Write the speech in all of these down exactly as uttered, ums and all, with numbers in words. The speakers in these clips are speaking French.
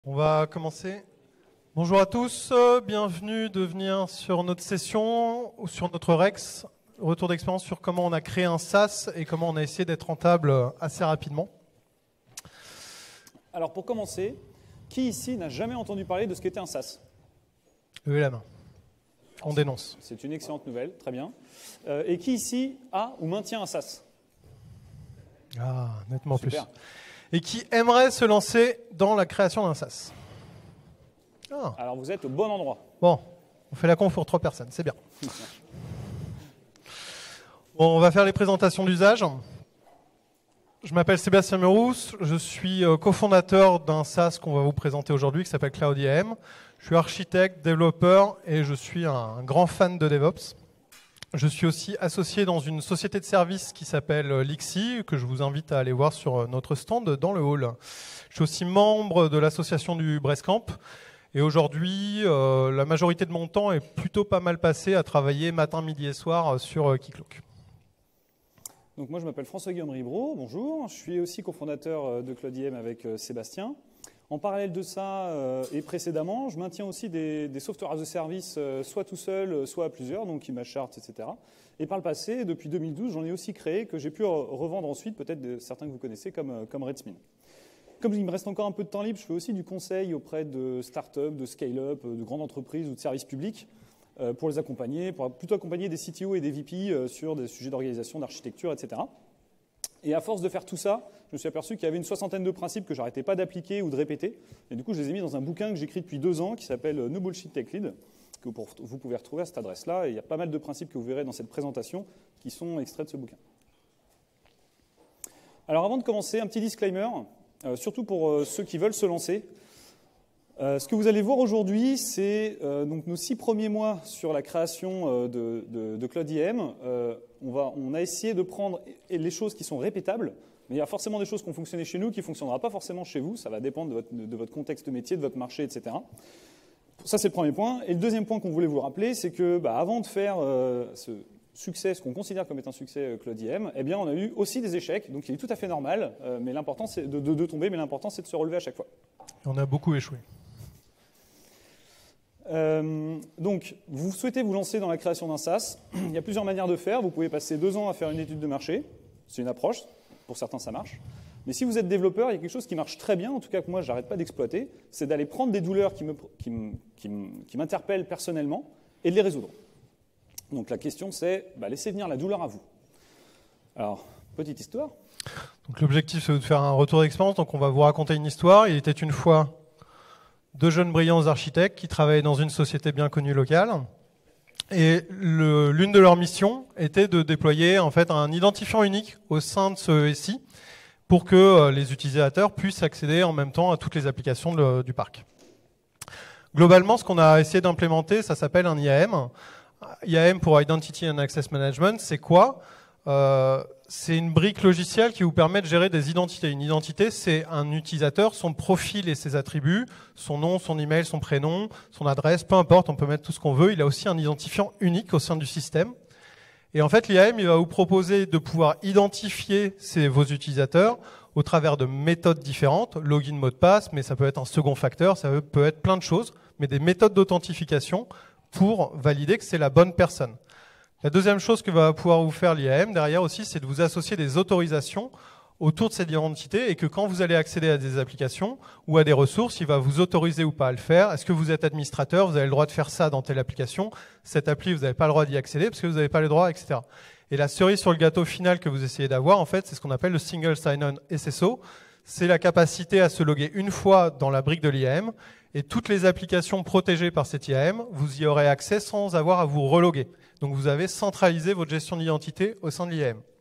On va commencer. Bonjour à tous, bienvenue de venir sur notre session, ou sur notre Rex, retour d'expérience sur comment on a créé un SaaS et comment on a essayé d'être rentable assez rapidement. Alors pour commencer, qui ici n'a jamais entendu parler de ce qu'était un SaaS? Levez la main. On dénonce. C'est une excellente nouvelle, très bien. Euh, et qui ici a ou maintient un SaaS? Ah, nettement Super. plus. Et qui aimerait se lancer dans la création d'un SaaS. Ah. Alors vous êtes au bon endroit. Bon, on fait la conf pour trois personnes, c'est bien. Bon, on va faire les présentations d'usage. Je m'appelle Sébastien Merousse, je suis cofondateur d'un SaaS qu'on va vous présenter aujourd'hui qui s'appelle Cloud I A M. Je suis architecte, développeur et je suis un grand fan de DevOps. Je suis aussi associé dans une société de services qui s'appelle Lixi, que je vous invite à aller voir sur notre stand dans le hall. Je suis aussi membre de l'association du Brestcamp. Et aujourd'hui, euh, la majorité de mon temps est plutôt pas mal passé à travailler matin, midi et soir sur euh, Keycloak. Donc moi je m'appelle François-Guillaume Ribreau, bonjour. Je suis aussi cofondateur de Cloud I A M avec Sébastien. En parallèle de ça euh, et précédemment, je maintiens aussi des, des software as a service, euh, soit tout seul, soit à plusieurs, donc ImageChart, et cetera. Et par le passé, depuis deux mille douze, j'en ai aussi créé, que j'ai pu revendre ensuite, peut-être certains que vous connaissez, comme, comme Redsmin. Comme il me reste encore un peu de temps libre, je fais aussi du conseil auprès de start-up, de scale-up, de grandes entreprises ou de services publics euh, pour les accompagner, pour plutôt accompagner des C T O et des V P euh, sur des sujets d'organisation, d'architecture, et cetera. Et à force de faire tout ça, je me suis aperçu qu'il y avait une soixantaine de principes que j'arrêtais pas d'appliquer ou de répéter. Et du coup, je les ai mis dans un bouquin que j'écris depuis deux ans qui s'appelle No Bullshit Tech Lead, que vous pouvez retrouver à cette adresse-là. Et il y a pas mal de principes que vous verrez dans cette présentation qui sont extraits de ce bouquin. Alors avant de commencer, un petit disclaimer, euh, surtout pour euh, ceux qui veulent se lancer. Euh, ce que vous allez voir aujourd'hui, c'est euh, donc nos six premiers mois sur la création euh, de, de, de Cloud I A M. Euh, on, va, on a essayé de prendre les choses qui sont répétables, mais il y a forcément des choses qui ont fonctionné chez nous qui ne fonctionneront pas forcément chez vous. Ça va dépendre de votre, de votre contexte métier, de votre marché, et cetera. Ça, c'est le premier point. Et le deuxième point qu'on voulait vous rappeler, c'est que bah, avant de faire euh, ce succès, ce qu'on considère comme étant un succès euh, Cloud I A M, eh bien, on a eu aussi des échecs. Donc, il est tout à fait normal euh, mais l'important, c'est de, de, de tomber, mais l'important, c'est de se relever à chaque fois. On a beaucoup échoué. Euh, donc, vous souhaitez vous lancer dans la création d'un SaaS. Il y a plusieurs manières de faire. Vous pouvez passer deux ans à faire une étude de marché. C'est une approche. Pour certains, ça marche. Mais si vous êtes développeur, il y a quelque chose qui marche très bien, en tout cas que moi, je n'arrête pas d'exploiter, c'est d'aller prendre des douleurs qui, me, qui, me, qui, me, qui m'interpellent personnellement et de les résoudre. Donc, la question, c'est bah, laissez venir la douleur à vous. Alors, petite histoire. Donc, l'objectif, c'est de faire un retour d'expérience. Donc, on va vous raconter une histoire. Il était une fois deux jeunes brillants architectes qui travaillaient dans une société bien connue locale. Et le, l'une de leurs missions était de déployer en fait un identifiant unique au sein de ce S I pour que euh, les utilisateurs puissent accéder en même temps à toutes les applications de, du parc. Globalement, ce qu'on a essayé d'implémenter, ça s'appelle un I A M. I A M pour Identity and Access Management, c'est quoi ? Euh, c'est une brique logicielle qui vous permet de gérer des identités. Une identité, c'est un utilisateur, son profil et ses attributs, son nom, son email, son prénom, son adresse, peu importe, on peut mettre tout ce qu'on veut. Il a aussi un identifiant unique au sein du système. Et en fait, l'I A M, il va vous proposer de pouvoir identifier ces, vos utilisateurs au travers de méthodes différentes, login, mot de passe, mais ça peut être un second facteur, ça peut être plein de choses, mais des méthodes d'authentification pour valider que c'est la bonne personne. La deuxième chose que va pouvoir vous faire l'I A M derrière aussi, c'est de vous associer des autorisations autour de cette identité et que quand vous allez accéder à des applications ou à des ressources, il va vous autoriser ou pas à le faire. Est-ce que vous êtes administrateur, vous avez le droit de faire ça dans telle application, cette appli, vous n'avez pas le droit d'y accéder parce que vous n'avez pas le droit, et cetera. Et la cerise sur le gâteau final que vous essayez d'avoir, en fait, c'est ce qu'on appelle le Single Sign-On S S O. C'est la capacité à se loguer une fois dans la brique de l'I A M et toutes les applications protégées par cette I A M, vous y aurez accès sans avoir à vous reloguer. Donc vous avez centralisé votre gestion d'identité au sein de l'I A M.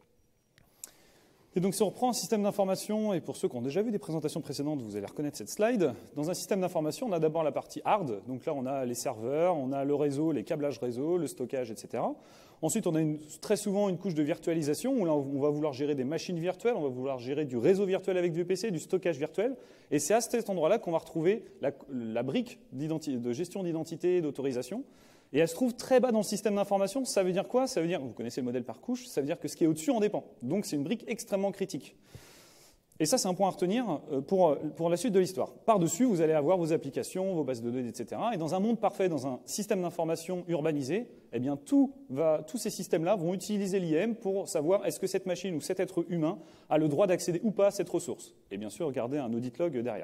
Et donc si on reprend un système d'information, et pour ceux qui ont déjà vu des présentations précédentes, vous allez reconnaître cette slide. Dans un système d'information, on a d'abord la partie hard. Donc là, on a les serveurs, on a le réseau, les câblages réseau, le stockage, et cetera. Ensuite, on a une, très souvent une couche de virtualisation où là, on va vouloir gérer des machines virtuelles, on va vouloir gérer du réseau virtuel avec du V P C, du stockage virtuel. Et c'est à cet endroit-là qu'on va retrouver la, la brique de gestion d'identité et d'autorisation. Et elle se trouve très bas dans le système d'information. Ça veut dire quoi? Ça veut dire, vous connaissez le modèle par couche, ça veut dire que ce qui est au-dessus en dépend. Donc c'est une brique extrêmement critique. Et ça, c'est un point à retenir pour, pour la suite de l'histoire. Par-dessus, vous allez avoir vos applications, vos bases de données, et cetera. Et dans un monde parfait, dans un système d'information urbanisé, eh bien, tout va, tous ces systèmes-là vont utiliser l'I A M pour savoir est-ce que cette machine ou cet être humain a le droit d'accéder ou pas à cette ressource. Et bien sûr, garder un audit log derrière.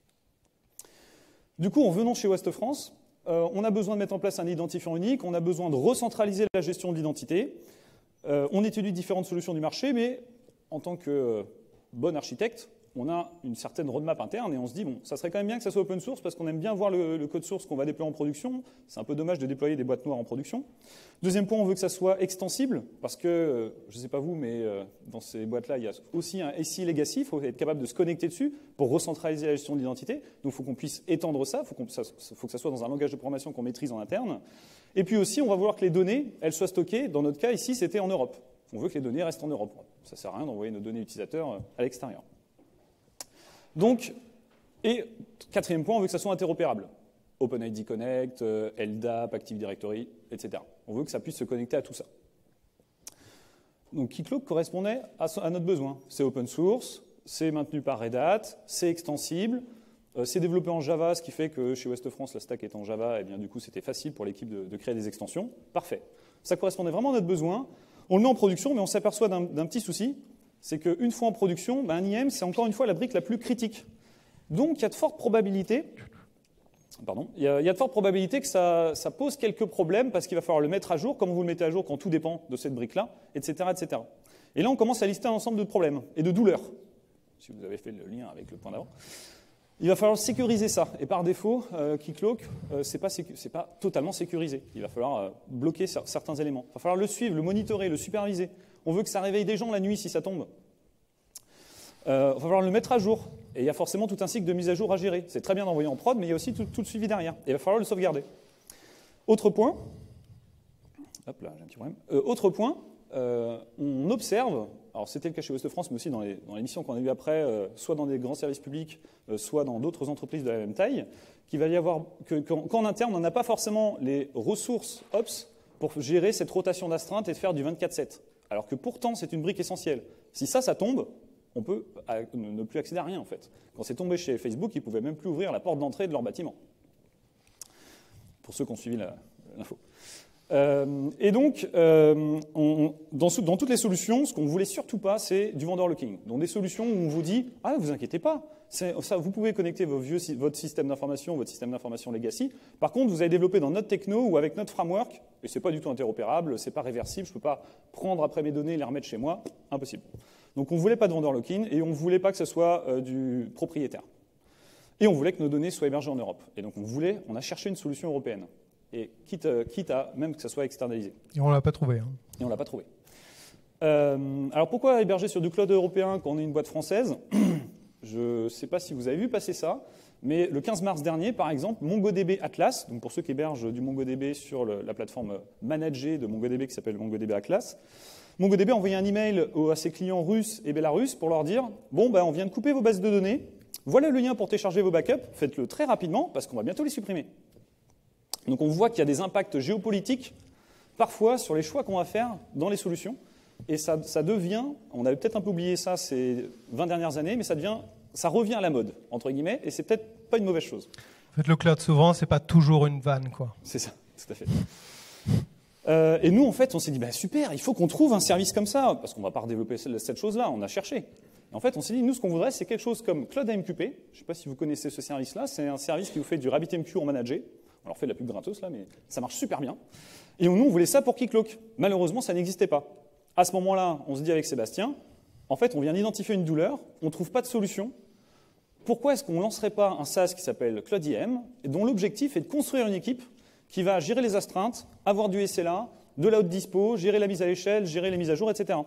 Du coup, en venant chez Ouest France, euh, on a besoin de mettre en place un identifiant unique, on a besoin de recentraliser la gestion de l'identité. Euh, on étudie différentes solutions du marché, mais en tant que euh, bon architecte, on a une certaine roadmap interne et on se dit, bon, ça serait quand même bien que ça soit open source parce qu'on aime bien voir le, le code source qu'on va déployer en production. C'est un peu dommage de déployer des boîtes noires en production. Deuxième point, on veut que ça soit extensible parce que, euh, je ne sais pas vous, mais euh, dans ces boîtes-là, il y a aussi un S I legacy. Il faut être capable de se connecter dessus pour recentraliser la gestion de l'identité. Donc, il faut qu'on puisse étendre ça. Il faut, qu'on, ça, faut que ça soit dans un langage de programmation qu'on maîtrise en interne. Et puis aussi, on va vouloir que les données, elles soient stockées. Dans notre cas, ici, c'était en Europe. On veut que les données restent en Europe. Ça ne sert à rien d'envoyer nos données utilisateurs à l'extérieur. Donc, et quatrième point, on veut que ça soit interopérable. OpenID Connect, L D A P, Active Directory, et cetera. On veut que ça puisse se connecter à tout ça. Donc, Keycloak correspondait à, à notre besoin. C'est open source, c'est maintenu par Red Hat, c'est extensible, euh, c'est développé en Java, ce qui fait que chez Ouest France, la stack est en Java, et bien du coup, c'était facile pour l'équipe de, de créer des extensions. Parfait. Ça correspondait vraiment à notre besoin. On le met en production, mais on s'aperçoit d'un, d'un petit souci. C'est qu'une fois en production, ben un I A M, c'est encore une fois la brique la plus critique. Donc, il y a de fortes probabilités, pardon, il y a, il y a de fortes probabilités que ça, ça pose quelques problèmes parce qu'il va falloir le mettre à jour, comme vous le mettez à jour quand tout dépend de cette brique-là, et cetera, et cetera. Et là, on commence à lister un ensemble de problèmes et de douleurs. Si vous avez fait le lien avec le point d'avant. Il va falloir sécuriser ça. Et par défaut, euh, Keycloak, euh, ce n'est pas, sécu- pas totalement sécurisé. Il va falloir euh, bloquer certains éléments. Il va falloir le suivre, le monitorer, le superviser. On veut que ça réveille des gens la nuit si ça tombe. Euh, il va falloir le mettre à jour. Et il y a forcément tout un cycle de mise à jour à gérer. C'est très bien d'envoyer en prod, mais il y a aussi tout, tout le suivi derrière. Et il va falloir le sauvegarder. Autre point. Hop là, j'ai un petit problème. Euh, autre point, euh, on observe. Alors, c'était le cas chez Ouest France, mais aussi dans les, dans les missions qu'on a eues après, euh, soit dans des grands services publics, euh, soit dans d'autres entreprises de la même taille, qu'il va y avoir que, qu'en, qu'en interne, on n'a pas forcément les ressources Ops pour gérer cette rotation d'astreinte et de faire du vingt-quatre sept. Alors que pourtant, c'est une brique essentielle. Si ça, ça tombe, on peut ne plus accéder à rien, en fait. Quand c'est tombé chez Facebook, ils ne pouvaient même plus ouvrir la porte d'entrée de leur bâtiment. Pour ceux qui ont suivi la, l'info. Euh, et donc, euh, on, dans, dans toutes les solutions, ce qu'on ne voulait surtout pas, c'est du vendor locking. Donc des solutions où on vous dit « Ah, vous inquiétez pas, c'est, ça, vous pouvez connecter vos vieux, votre système d'information, votre système d'information legacy. Par contre, vous avez développé dans notre techno ou avec notre framework, et ce n'est pas du tout interopérable, ce n'est pas réversible, je ne peux pas prendre après mes données et les remettre chez moi, impossible. » Donc on ne voulait pas de vendor locking et on ne voulait pas que ce soit euh, du propriétaire. Et on voulait que nos données soient hébergées en Europe. Et donc on voulait, on a cherché une solution européenne. Et quitte, quitte à même que ça soit externalisé. Et on ne l'a pas trouvé. Hein. Et on ne l'a pas trouvé. Euh, alors pourquoi héberger sur du cloud européen quand on est une boîte française? Je ne sais pas si vous avez vu passer ça, mais le quinze mars dernier, par exemple, MongoDB Atlas, donc pour ceux qui hébergent du MongoDB sur le, la plateforme managée de MongoDB qui s'appelle MongoDB Atlas, MongoDB a envoyé un email à ses clients russes et bélarusses pour leur dire « Bon, ben, on vient de couper vos bases de données, voilà le lien pour télécharger vos backups, faites-le très rapidement parce qu'on va bientôt les supprimer. » Donc on voit qu'il y a des impacts géopolitiques, parfois, sur les choix qu'on va faire dans les solutions. Et ça, ça devient, on avait peut-être un peu oublié ça ces vingt dernières années, mais ça, devient, ça revient à la mode, entre guillemets, et c'est peut-être pas une mauvaise chose. En fait, le cloud, souvent, c'est pas toujours une vanne, quoi. C'est ça, tout à fait. Euh, et nous, en fait, on s'est dit, bah, super, il faut qu'on trouve un service comme ça, parce qu'on ne va pas redévelopper cette chose-là, on a cherché. Et en fait, on s'est dit, nous, ce qu'on voudrait, c'est quelque chose comme Cloud A M Q P. Je ne sais pas si vous connaissez ce service-là, c'est un service qui vous fait du RabbitMQ en managé. On leur fait de la pub gratos, là, mais ça marche super bien. Et nous, on voulait ça pour Keycloak. Malheureusement, ça n'existait pas. À ce moment-là, on se dit avec Sébastien, en fait, on vient d'identifier une douleur, on ne trouve pas de solution. Pourquoi est-ce qu'on ne lancerait pas un SaaS qui s'appelle Cloud I A M, et dont l'objectif est de construire une équipe qui va gérer les astreintes, avoir du S L A, de la haute dispo, gérer la mise à l'échelle, gérer les mises à jour, et cetera.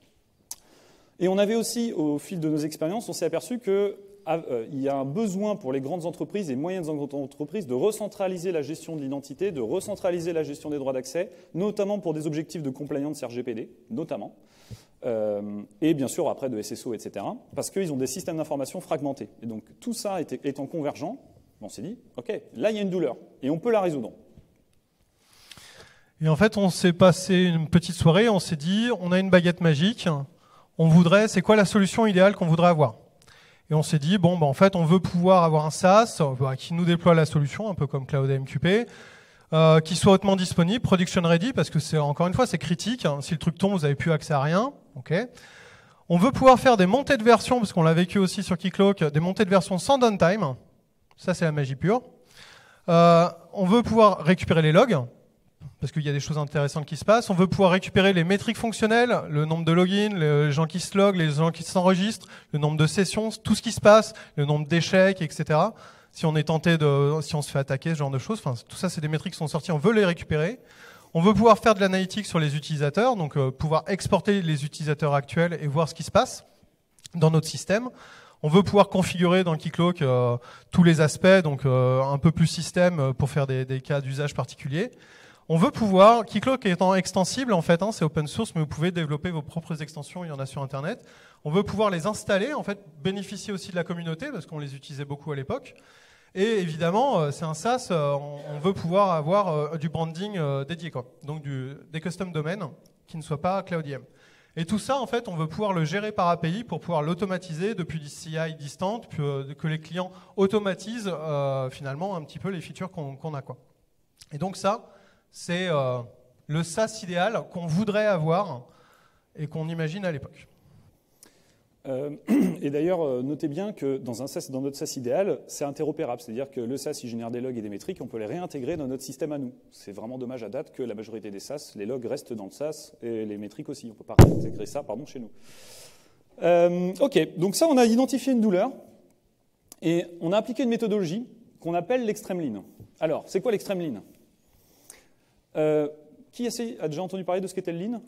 Et on avait aussi, au fil de nos expériences, on s'est aperçu que Euh, il y a un besoin pour les grandes entreprises et moyennes entreprises de recentraliser la gestion de l'identité, de recentraliser la gestion des droits d'accès, notamment pour des objectifs de compliance R G P D, notamment, euh, et bien sûr après de S S O, et cetera, parce qu'ils ont des systèmes d'information fragmentés. Et donc tout ça étant convergent, on s'est dit, OK, là il y a une douleur, et on peut la résoudre. Et en fait, on s'est passé une petite soirée, on s'est dit, on a une baguette magique, on voudrait, c'est quoi la solution idéale qu'on voudrait avoir ? Et on s'est dit, bon, bah, en fait, on veut pouvoir avoir un SaaS bah, qui nous déploie la solution, un peu comme Cloud A M Q P, euh, qui soit hautement disponible, production ready, parce que c'est encore une fois, c'est critique. Hein. Si le truc tombe, vous n'avez plus accès à rien. Okay. On veut pouvoir faire des montées de version, parce qu'on l'a vécu aussi sur Keycloak, des montées de version sans downtime. Ça, c'est la magie pure. Euh, on veut pouvoir récupérer les logs, parce qu'il y a des choses intéressantes qui se passent. On veut pouvoir récupérer les métriques fonctionnelles, le nombre de logins, les gens qui se loguent, les gens qui s'enregistrent, le nombre de sessions, tout ce qui se passe, le nombre d'échecs, et cetera. Si on est tenté de, si on se fait attaquer, ce genre de choses. Enfin, tout ça, c'est des métriques qui sont sorties. On veut les récupérer. On veut pouvoir faire de l'analytique sur les utilisateurs, donc euh, pouvoir exporter les utilisateurs actuels et voir ce qui se passe dans notre système. On veut pouvoir configurer dans Keycloak euh, tous les aspects, donc euh, un peu plus système pour faire des, des cas d'usage particuliers. On veut pouvoir, Keycloak étant extensible en fait, hein, c'est open source, mais vous pouvez développer vos propres extensions, il y en a sur Internet. On veut pouvoir les installer, en fait, bénéficier aussi de la communauté, parce qu'on les utilisait beaucoup à l'époque. Et évidemment, euh, c'est un SaaS, euh, on, on veut pouvoir avoir euh, du branding euh, dédié, quoi. Donc du, des custom domaines qui ne soient pas Cloud I A M. Et tout ça, en fait, on veut pouvoir le gérer par A P I pour pouvoir l'automatiser depuis du C I distant, que, que les clients automatisent euh, finalement un petit peu les features qu'on qu'on a, quoi. Et donc ça, c'est euh, le SaaS idéal qu'on voudrait avoir et qu'on imagine à l'époque. Euh, et d'ailleurs, euh, notez bien que dans, un SaaS, dans notre SaaS idéal, c'est interopérable. C'est-à-dire que le SaaS, il génère des logs et des métriques, on peut les réintégrer dans notre système à nous. C'est vraiment dommage à date que la majorité des SaaS, les logs restent dans le SaaS et les métriques aussi. On ne peut pas réintégrer ça pardon, chez nous. Euh, ok, donc ça, on a identifié une douleur et on a appliqué une méthodologie qu'on appelle l'extreme lean. Alors, c'est quoi l'extreme lean ? Euh, qui a déjà entendu parler de ce qu'était le lean ?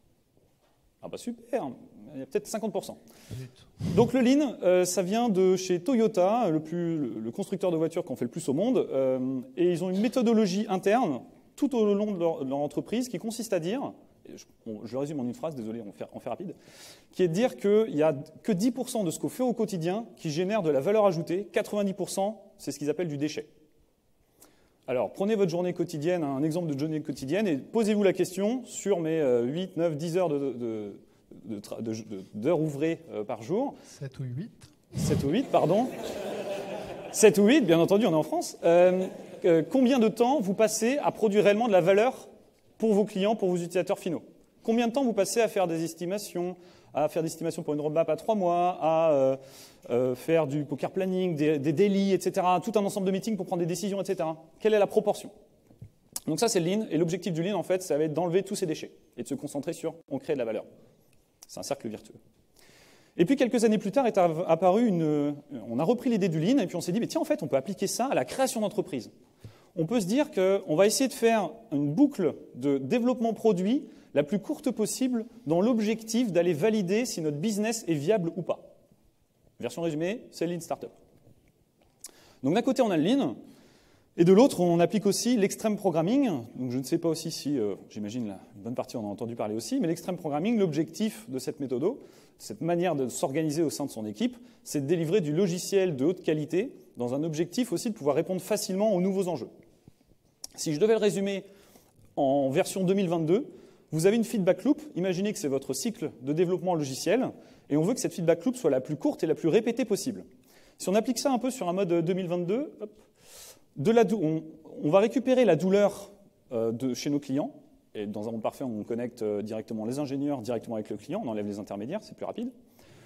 Ah bah super, il y a peut-être cinquante pour cent. Donc le lean, euh, ça vient de chez Toyota, le, plus, le, le constructeur de voitures qu'on fait le plus au monde, euh, et ils ont une méthodologie interne tout au long de leur, de leur entreprise qui consiste à dire, je, bon, je le résume en une phrase, désolé, on fait, on fait rapide, qui est de dire qu'il n'y a que dix pour cent de ce qu'on fait au quotidien qui génère de la valeur ajoutée, quatre-vingt-dix pour cent c'est ce qu'ils appellent du déchet. Alors, prenez votre journée quotidienne, un exemple de journée quotidienne, et posez-vous la question sur mes huit, neuf, dix heures de, de, de, de, de, d'heures ouvrées par jour. sept ou huit. sept ou huit, pardon. sept ou huit, bien entendu, on est en France. Euh, euh, combien de temps vous passez à produire réellement de la valeur pour vos clients, pour vos utilisateurs finaux ? Combien de temps vous passez à faire des estimations, à faire des estimations pour une roadmap à trois mois, à euh, euh, faire du poker planning, des, des daily, et cetera, tout un ensemble de meetings pour prendre des décisions, et cetera. Quelle est la proportion ? Donc ça, c'est le lean, et l'objectif du lean, en fait, ça va être d'enlever tous ces déchets et de se concentrer sur on crée de la valeur. C'est un cercle vertueux. Et puis, quelques années plus tard, est apparu une... On a repris l'idée du lean, et puis on s'est dit, mais tiens, en fait, on peut appliquer ça à la création d'entreprise. On peut se dire qu'on va essayer de faire une boucle de développement produit la plus courte possible dans l'objectif d'aller valider si notre business est viable ou pas. Version résumée, c'est le Lean Startup. Donc d'un côté, on a le Lean, et de l'autre, on applique aussi l'extreme programming. Donc je ne sais pas aussi si, euh, j'imagine là, une bonne partie en a entendu parler aussi, mais l'extreme programming, l'objectif de cette méthode, cette manière de s'organiser au sein de son équipe, c'est de délivrer du logiciel de haute qualité dans un objectif aussi de pouvoir répondre facilement aux nouveaux enjeux. Si je devais le résumer en version deux mille vingt-deux, vous avez une feedback loop, imaginez que c'est votre cycle de développement logiciel, et on veut que cette feedback loop soit la plus courte et la plus répétée possible. Si on applique ça un peu sur un mode deux mille vingt-deux, hop, de la dou- on, on va récupérer la douleur euh, de, chez nos clients, et dans un monde parfait, on connecte euh, directement les ingénieurs directement avec le client, on enlève les intermédiaires, c'est plus rapide.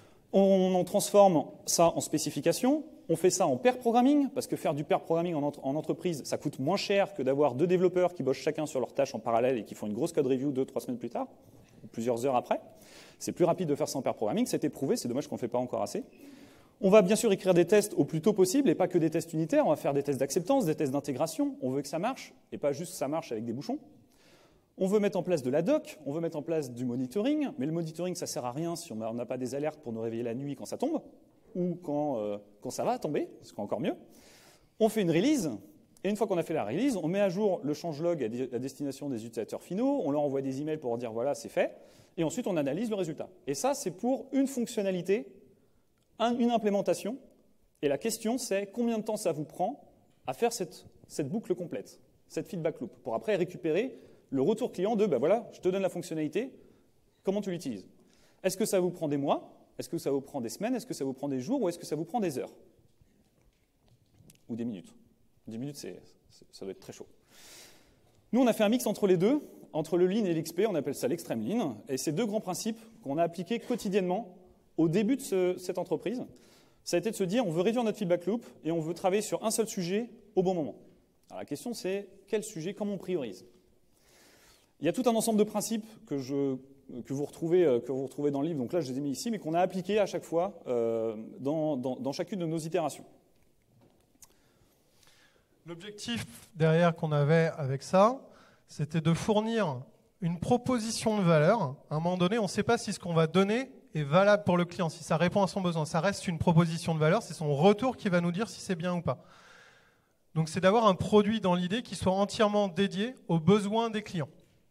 On en transforme ça en spécification, on fait ça en pair programming, parce que faire du pair programming en, entre, en entreprise, ça coûte moins cher que d'avoir deux développeurs qui bossent chacun sur leurs tâches en parallèle et qui font une grosse code review deux, trois semaines plus tard, ou plusieurs heures après. C'est plus rapide de faire ça en pair programming, c'est éprouvé, c'est dommage qu'on ne fait pas encore assez. On va bien sûr écrire des tests au plus tôt possible, et pas que des tests unitaires, on va faire des tests d'acceptance, des tests d'intégration, on veut que ça marche, et pas juste que ça marche avec des bouchons. On veut mettre en place de la doc, on veut mettre en place du monitoring, mais le monitoring, ça ne sert à rien si on n'a pas des alertes pour nous réveiller la nuit quand ça tombe, ou quand, euh, quand ça va tomber, ce qui est encore mieux. On fait une release, et une fois qu'on a fait la release, on met à jour le changelog à destination des utilisateurs finaux, on leur envoie des emails pour leur dire voilà, c'est fait, et ensuite on analyse le résultat. Et ça, c'est pour une fonctionnalité, une implémentation, et la question c'est combien de temps ça vous prend à faire cette, cette boucle complète, cette feedback loop, pour après récupérer le retour client de, ben voilà, je te donne la fonctionnalité, comment tu l'utilises? Est-ce que ça vous prend des mois? Est-ce que ça vous prend des semaines? Est-ce que ça vous prend des jours? Ou est-ce que ça vous prend des heures? Ou des minutes? dix minutes, c'est, ça doit être très chaud. Nous, on a fait un mix entre les deux, entre le Lean et l'X P, on appelle ça l'extrême Lean. Et c'est deux grands principes qu'on a appliqués quotidiennement au début de ce, cette entreprise. Ça a été de se dire, on veut réduire notre feedback loop et on veut travailler sur un seul sujet au bon moment. Alors la question, c'est quel sujet, comment on priorise? Il y a tout un ensemble de principes que, je, que, vous, retrouvez, que vous retrouvez dans le livre, donc là je les ai mis ici, mais qu'on a appliqués à chaque fois euh, dans, dans, dans chacune de nos itérations. L'objectif derrière qu'on avait avec ça, c'était de fournir une proposition de valeur. À un moment donné, on ne sait pas si ce qu'on va donner est valable pour le client, si ça répond à son besoin. Ça reste une proposition de valeur, c'est son retour qui va nous dire si c'est bien ou pas. Donc c'est d'avoir un produit dans l'idée qui soit entièrement dédié aux besoins des clients.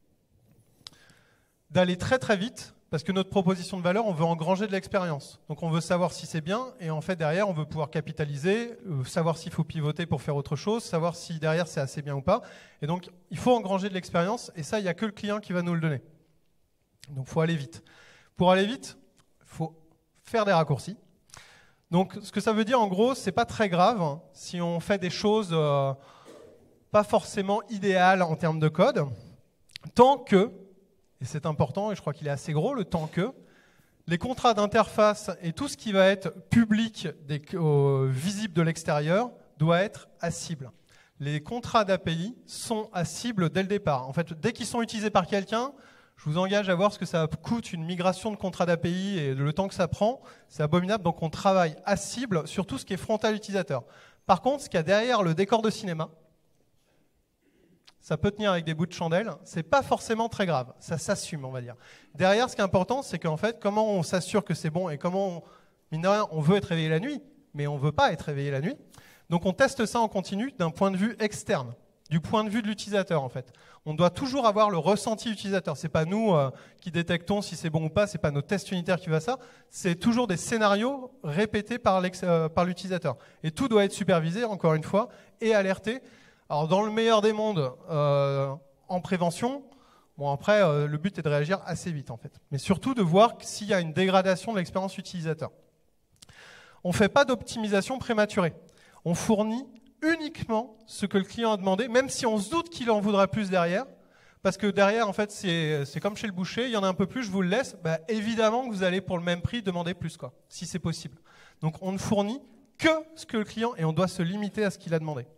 D'aller très très vite, parce que notre proposition de valeur, on veut engranger de l'expérience. Donc on veut savoir si c'est bien, et en fait derrière, on veut pouvoir capitaliser, euh, savoir s'il faut pivoter pour faire autre chose, savoir si derrière c'est assez bien ou pas. Et donc il faut engranger de l'expérience, et ça, il n'y a que le client qui va nous le donner. Donc il faut aller vite. Pour aller vite, il faut faire des raccourcis. Donc ce que ça veut dire en gros, c'est pas très grave hein, si on fait des choses euh, pas forcément idéales en termes de code, tant que, et c'est important, et je crois qu'il est assez gros, le temps que les contrats d'interface et tout ce qui va être public, des, euh, visible de l'extérieur, doit être à cible. Les contrats d'A P I sont à cible dès le départ. En fait, dès qu'ils sont utilisés par quelqu'un, je vous engage à voir ce que ça coûte une migration de contrats d'A P I et le temps que ça prend. C'est abominable, donc on travaille à cible sur tout ce qui est frontal utilisateur. Par contre, ce qu'il y a derrière le décor de cinéma, ça peut tenir avec des bouts de chandelle, c'est pas forcément très grave, ça s'assume, on va dire. Derrière, ce qui est important, c'est qu'en fait, comment on s'assure que c'est bon et comment, on, mine de rien, on veut être réveillé la nuit, mais on veut pas être réveillé la nuit. Donc on teste ça en continu d'un point de vue externe, du point de vue de l'utilisateur en fait. On doit toujours avoir le ressenti utilisateur. C'est pas nous euh, qui détectons si c'est bon ou pas, c'est pas nos tests unitaires qui font ça, c'est toujours des scénarios répétés par, euh, par l'utilisateur. Et tout doit être supervisé, encore une fois, et alerté. Alors dans le meilleur des mondes, euh, en prévention, bon après euh, le but est de réagir assez vite en fait, mais surtout de voir s'il y a une dégradation de l'expérience utilisateur. On ne fait pas d'optimisation prématurée, on fournit uniquement ce que le client a demandé, même si on se doute qu'il en voudra plus derrière, parce que derrière en fait c'est, c'est comme chez le boucher, il y en a un peu plus, je vous le laisse, bah, évidemment que vous allez pour le même prix demander plus quoi, si c'est possible. Donc on ne fournit que ce que le client, et on doit se limiter à ce qu'il a demandé.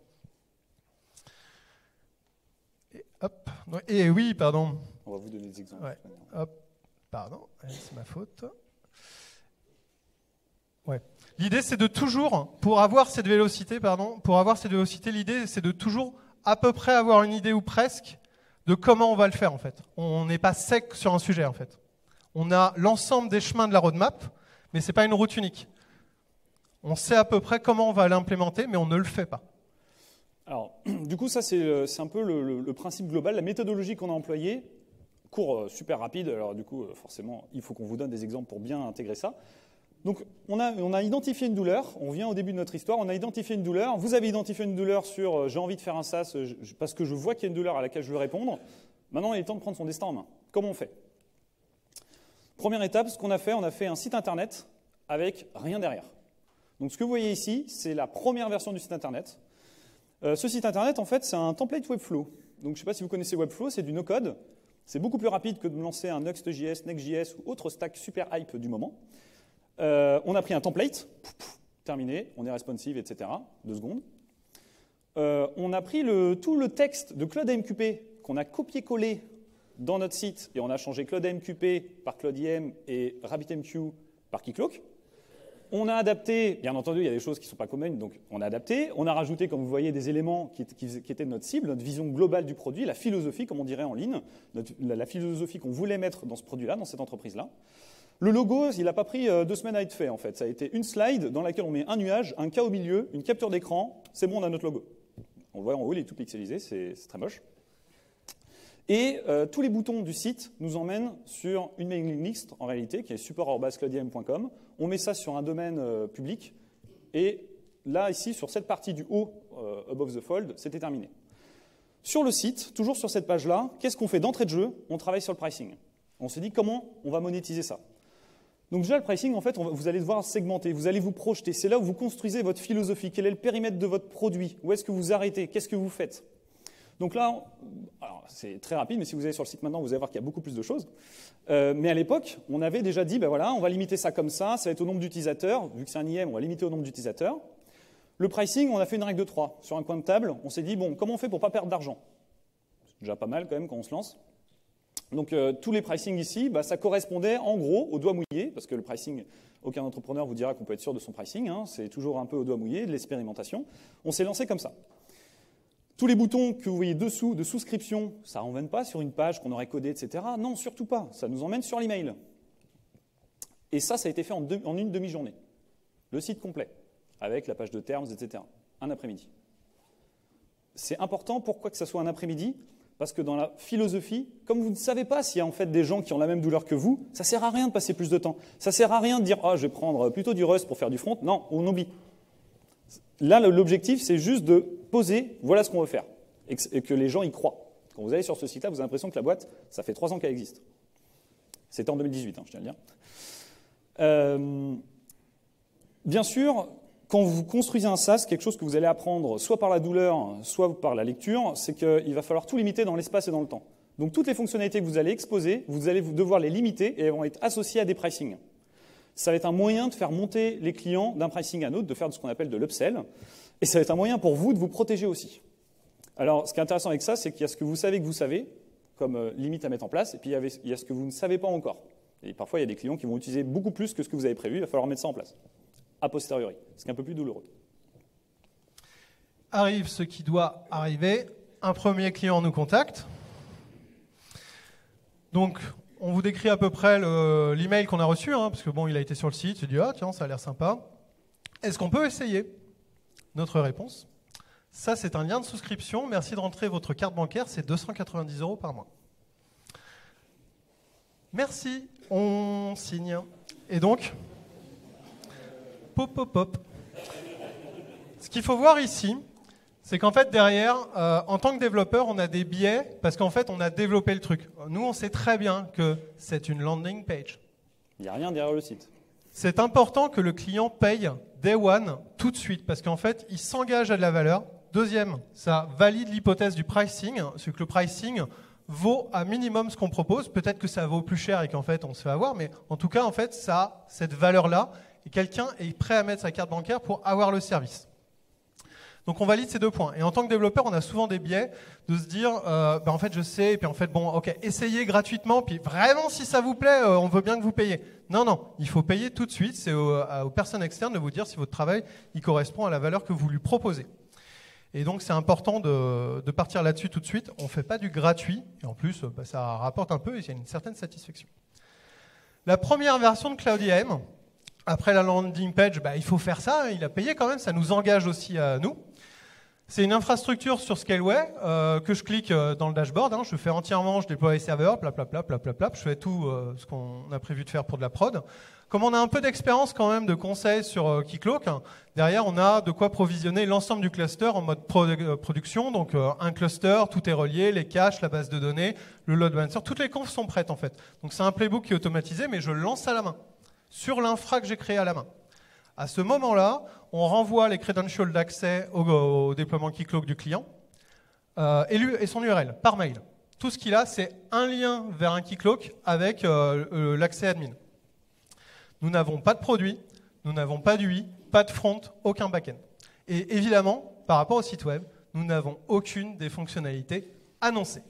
Hop. Et oui, pardon. On va vous donner des exemples. Ouais. Hop. Pardon, c'est ma faute. Ouais. L'idée, c'est de toujours, pour avoir cette vélocité, pardon, pour avoir cette vélocité, l'idée, c'est de toujours à peu près avoir une idée ou presque de comment on va le faire en fait. On n'est pas sec sur un sujet en fait. On a l'ensemble des chemins de la roadmap, mais c'est pas une route unique. On sait à peu près comment on va l'implémenter, mais on ne le fait pas. Alors, du coup, ça, c'est, c'est un peu le, le, le principe global. La méthodologie qu'on a employée, court euh, super rapide. Alors, du coup, euh, forcément, il faut qu'on vous donne des exemples pour bien intégrer ça. Donc, on a, on a identifié une douleur. On vient au début de notre histoire. On a identifié une douleur. Vous avez identifié une douleur sur euh, j'ai envie de faire un SaaS euh, je, parce que je vois qu'il y a une douleur à laquelle je veux répondre. Maintenant, il est temps de prendre son destin en main. Comment on fait? Première étape, ce qu'on a fait, on a fait un site internet avec rien derrière. Donc, ce que vous voyez ici, c'est la première version du site internet. Euh, ce site internet, en fait, c'est un template Webflow. Donc, je ne sais pas si vous connaissez Webflow, c'est du no-code. C'est beaucoup plus rapide que de lancer un Next.js, Next.js ou autre stack super hype du moment. Euh, on a pris un template, pouf, pouf, terminé, on est responsive, et cetera. Deux secondes. Euh, on a pris le, tout le texte de CloudAMQP qu'on a copié-collé dans notre site et on a changé CloudAMQP par CloudIM et RabbitMQ par Keycloak. On a adapté, bien entendu, il y a des choses qui ne sont pas communes, donc on a adapté. On a rajouté, comme vous voyez, des éléments qui, qui, qui étaient notre cible, notre vision globale du produit, la philosophie, comme on dirait en ligne, notre, la, la philosophie qu'on voulait mettre dans ce produit-là, dans cette entreprise-là. Le logo, il n'a pas pris deux semaines à être fait, en fait. Ça a été une slide dans laquelle on met un nuage, un K au milieu, une capture d'écran, c'est bon, on a notre logo. On le voit en haut, il est tout pixelisé, c'est, c'est très moche. Et euh, tous les boutons du site nous emmènent sur une mailing list, en réalité, qui est support arobase cloudiem point com. On met ça sur un domaine euh, public. Et là, ici, sur cette partie du haut, euh, above the fold, c'était terminé. Sur le site, toujours sur cette page-là, qu'est-ce qu'on fait d'entrée de jeu? On travaille sur le pricing. On s'est dit comment on va monétiser ça. Donc déjà, le pricing, en fait, on va, vous allez devoir segmenter, vous allez vous projeter. C'est là où vous construisez votre philosophie. Quel est le périmètre de votre produit? Où est-ce que vous arrêtez? Qu'est-ce que vous faites? Donc là, c'est très rapide, mais si vous allez sur le site maintenant, vous allez voir qu'il y a beaucoup plus de choses. Euh, mais à l'époque, on avait déjà dit, ben voilà, on va limiter ça comme ça, ça va être au nombre d'utilisateurs. Vu que c'est un I M, on va limiter au nombre d'utilisateurs. Le pricing, on a fait une règle de trois. Sur un coin de table, on s'est dit, bon, comment on fait pour ne pas perdre d'argent? C'est déjà pas mal quand même quand on se lance. Donc euh, tous les pricing ici, bah, ça correspondait en gros au doigt mouillé, parce que le pricing, aucun entrepreneur vous dira qu'on peut être sûr de son pricing, hein, c'est toujours un peu au doigt mouillé, de l'expérimentation. On s'est lancé comme ça. Tous les boutons que vous voyez dessous de souscription, ça ne renvoie pas sur une page qu'on aurait codée, et cetera. Non, surtout pas, ça nous emmène sur l'email. Et ça, ça a été fait en, deux, en une demi-journée. Le site complet, avec la page de termes, et cetera. Un après-midi. C'est important, pourquoi que ça soit un après-midi? Parce que dans la philosophie, comme vous ne savez pas s'il y a en fait des gens qui ont la même douleur que vous, ça ne sert à rien de passer plus de temps. Ça ne sert à rien de dire « Ah, oh, je vais prendre plutôt du Rust pour faire du front ». Non, on oublie. Là, l'objectif, c'est juste de poser « Voilà ce qu'on veut faire » et que, et que les gens y croient. Quand vous allez sur ce site-là, vous avez l'impression que la boîte, ça fait trois ans qu'elle existe. C'était en deux mille dix-huit, hein, je tiens à le dire. Euh, bien sûr, quand vous construisez un SaaS, quelque chose que vous allez apprendre soit par la douleur, soit par la lecture, c'est qu'il va falloir tout limiter dans l'espace et dans le temps. Donc toutes les fonctionnalités que vous allez exposer, vous allez devoir les limiter et elles vont être associées à des pricing. Ça va être un moyen de faire monter les clients d'un pricing à un autre, de faire ce qu'on appelle de l'upsell, et ça va être un moyen pour vous de vous protéger aussi. Alors ce qui est intéressant avec ça, c'est qu'il y a ce que vous savez que vous savez, comme euh, limite à mettre en place, et puis il y, avait, il y a ce que vous ne savez pas encore. Et parfois il y a des clients qui vont utiliser beaucoup plus que ce que vous avez prévu, il va falloir mettre ça en place. A posteriori, ce qui est un peu plus douloureux. Arrive ce qui doit arriver. Un premier client nous contacte. Donc, on vous décrit à peu près l'email qu'on a reçu, hein, parce que bon, il a été sur le site, il dit « Ah, tiens, ça a l'air sympa. Est-ce qu'on peut essayer ?» Notre réponse, ça c'est un lien de souscription, merci de rentrer votre carte bancaire, c'est deux cent quatre-vingt-dix euros par mois. Merci, on signe. Et donc Pop, pop, pop. Ce qu'il faut voir ici, c'est qu'en fait, derrière, euh, en tant que développeur, on a des biais parce qu'en fait, on a développé le truc. Nous, on sait très bien que c'est une landing page. Il n'y a rien derrière le site. C'est important que le client paye day one tout de suite parce qu'en fait, il s'engage à de la valeur. Deuxième, ça valide l'hypothèse du pricing, c'est que le pricing vaut à minimum ce qu'on propose. Peut-être que ça vaut plus cher et qu'en fait, on se fait avoir, mais en tout cas, en fait, ça a cette valeur-là. Et quelqu'un est prêt à mettre sa carte bancaire pour avoir le service. Donc on valide ces deux points. Et en tant que développeur, on a souvent des biais de se dire, euh, ben en fait je sais, et puis en fait bon, ok, essayez gratuitement, puis vraiment si ça vous plaît, euh, on veut bien que vous payiez. Non, non, il faut payer tout de suite. C'est aux, aux personnes externes de vous dire si votre travail il correspond à la valeur que vous lui proposez. Et donc c'est important de, de partir là-dessus tout de suite. On ne fait pas du gratuit, et en plus ben, ça rapporte un peu et il y a une certaine satisfaction. La première version de Cloud I A M, après la landing page, bah, il faut faire ça, il a payé quand même, ça nous engage aussi à nous. C'est une infrastructure sur Scaleway euh, que je clique euh, dans le dashboard, hein, je fais entièrement, je déploie les serveurs, blablabla, blablabla, je fais tout euh, ce qu'on a prévu de faire pour de la prod. Comme on a un peu d'expérience quand même de conseils sur euh, Keycloak, hein, derrière on a de quoi provisionner l'ensemble du cluster en mode pro euh, production, donc euh, un cluster, tout est relié, les caches, la base de données, le load balancer, toutes les confs sont prêtes en fait. Donc c'est un playbook qui est automatisé, mais je le lance à la main, sur l'infra que j'ai créé à la main. À ce moment-là, on renvoie les credentials d'accès au, au déploiement Keycloak du client euh, et, lui, et son U R L par mail. Tout ce qu'il a, c'est un lien vers un Keycloak avec euh, euh, l'accès admin. Nous n'avons pas de produit, nous n'avons pas d'U I, pas de front, aucun back-end. Et évidemment, par rapport au site web, nous n'avons aucune des fonctionnalités annoncées.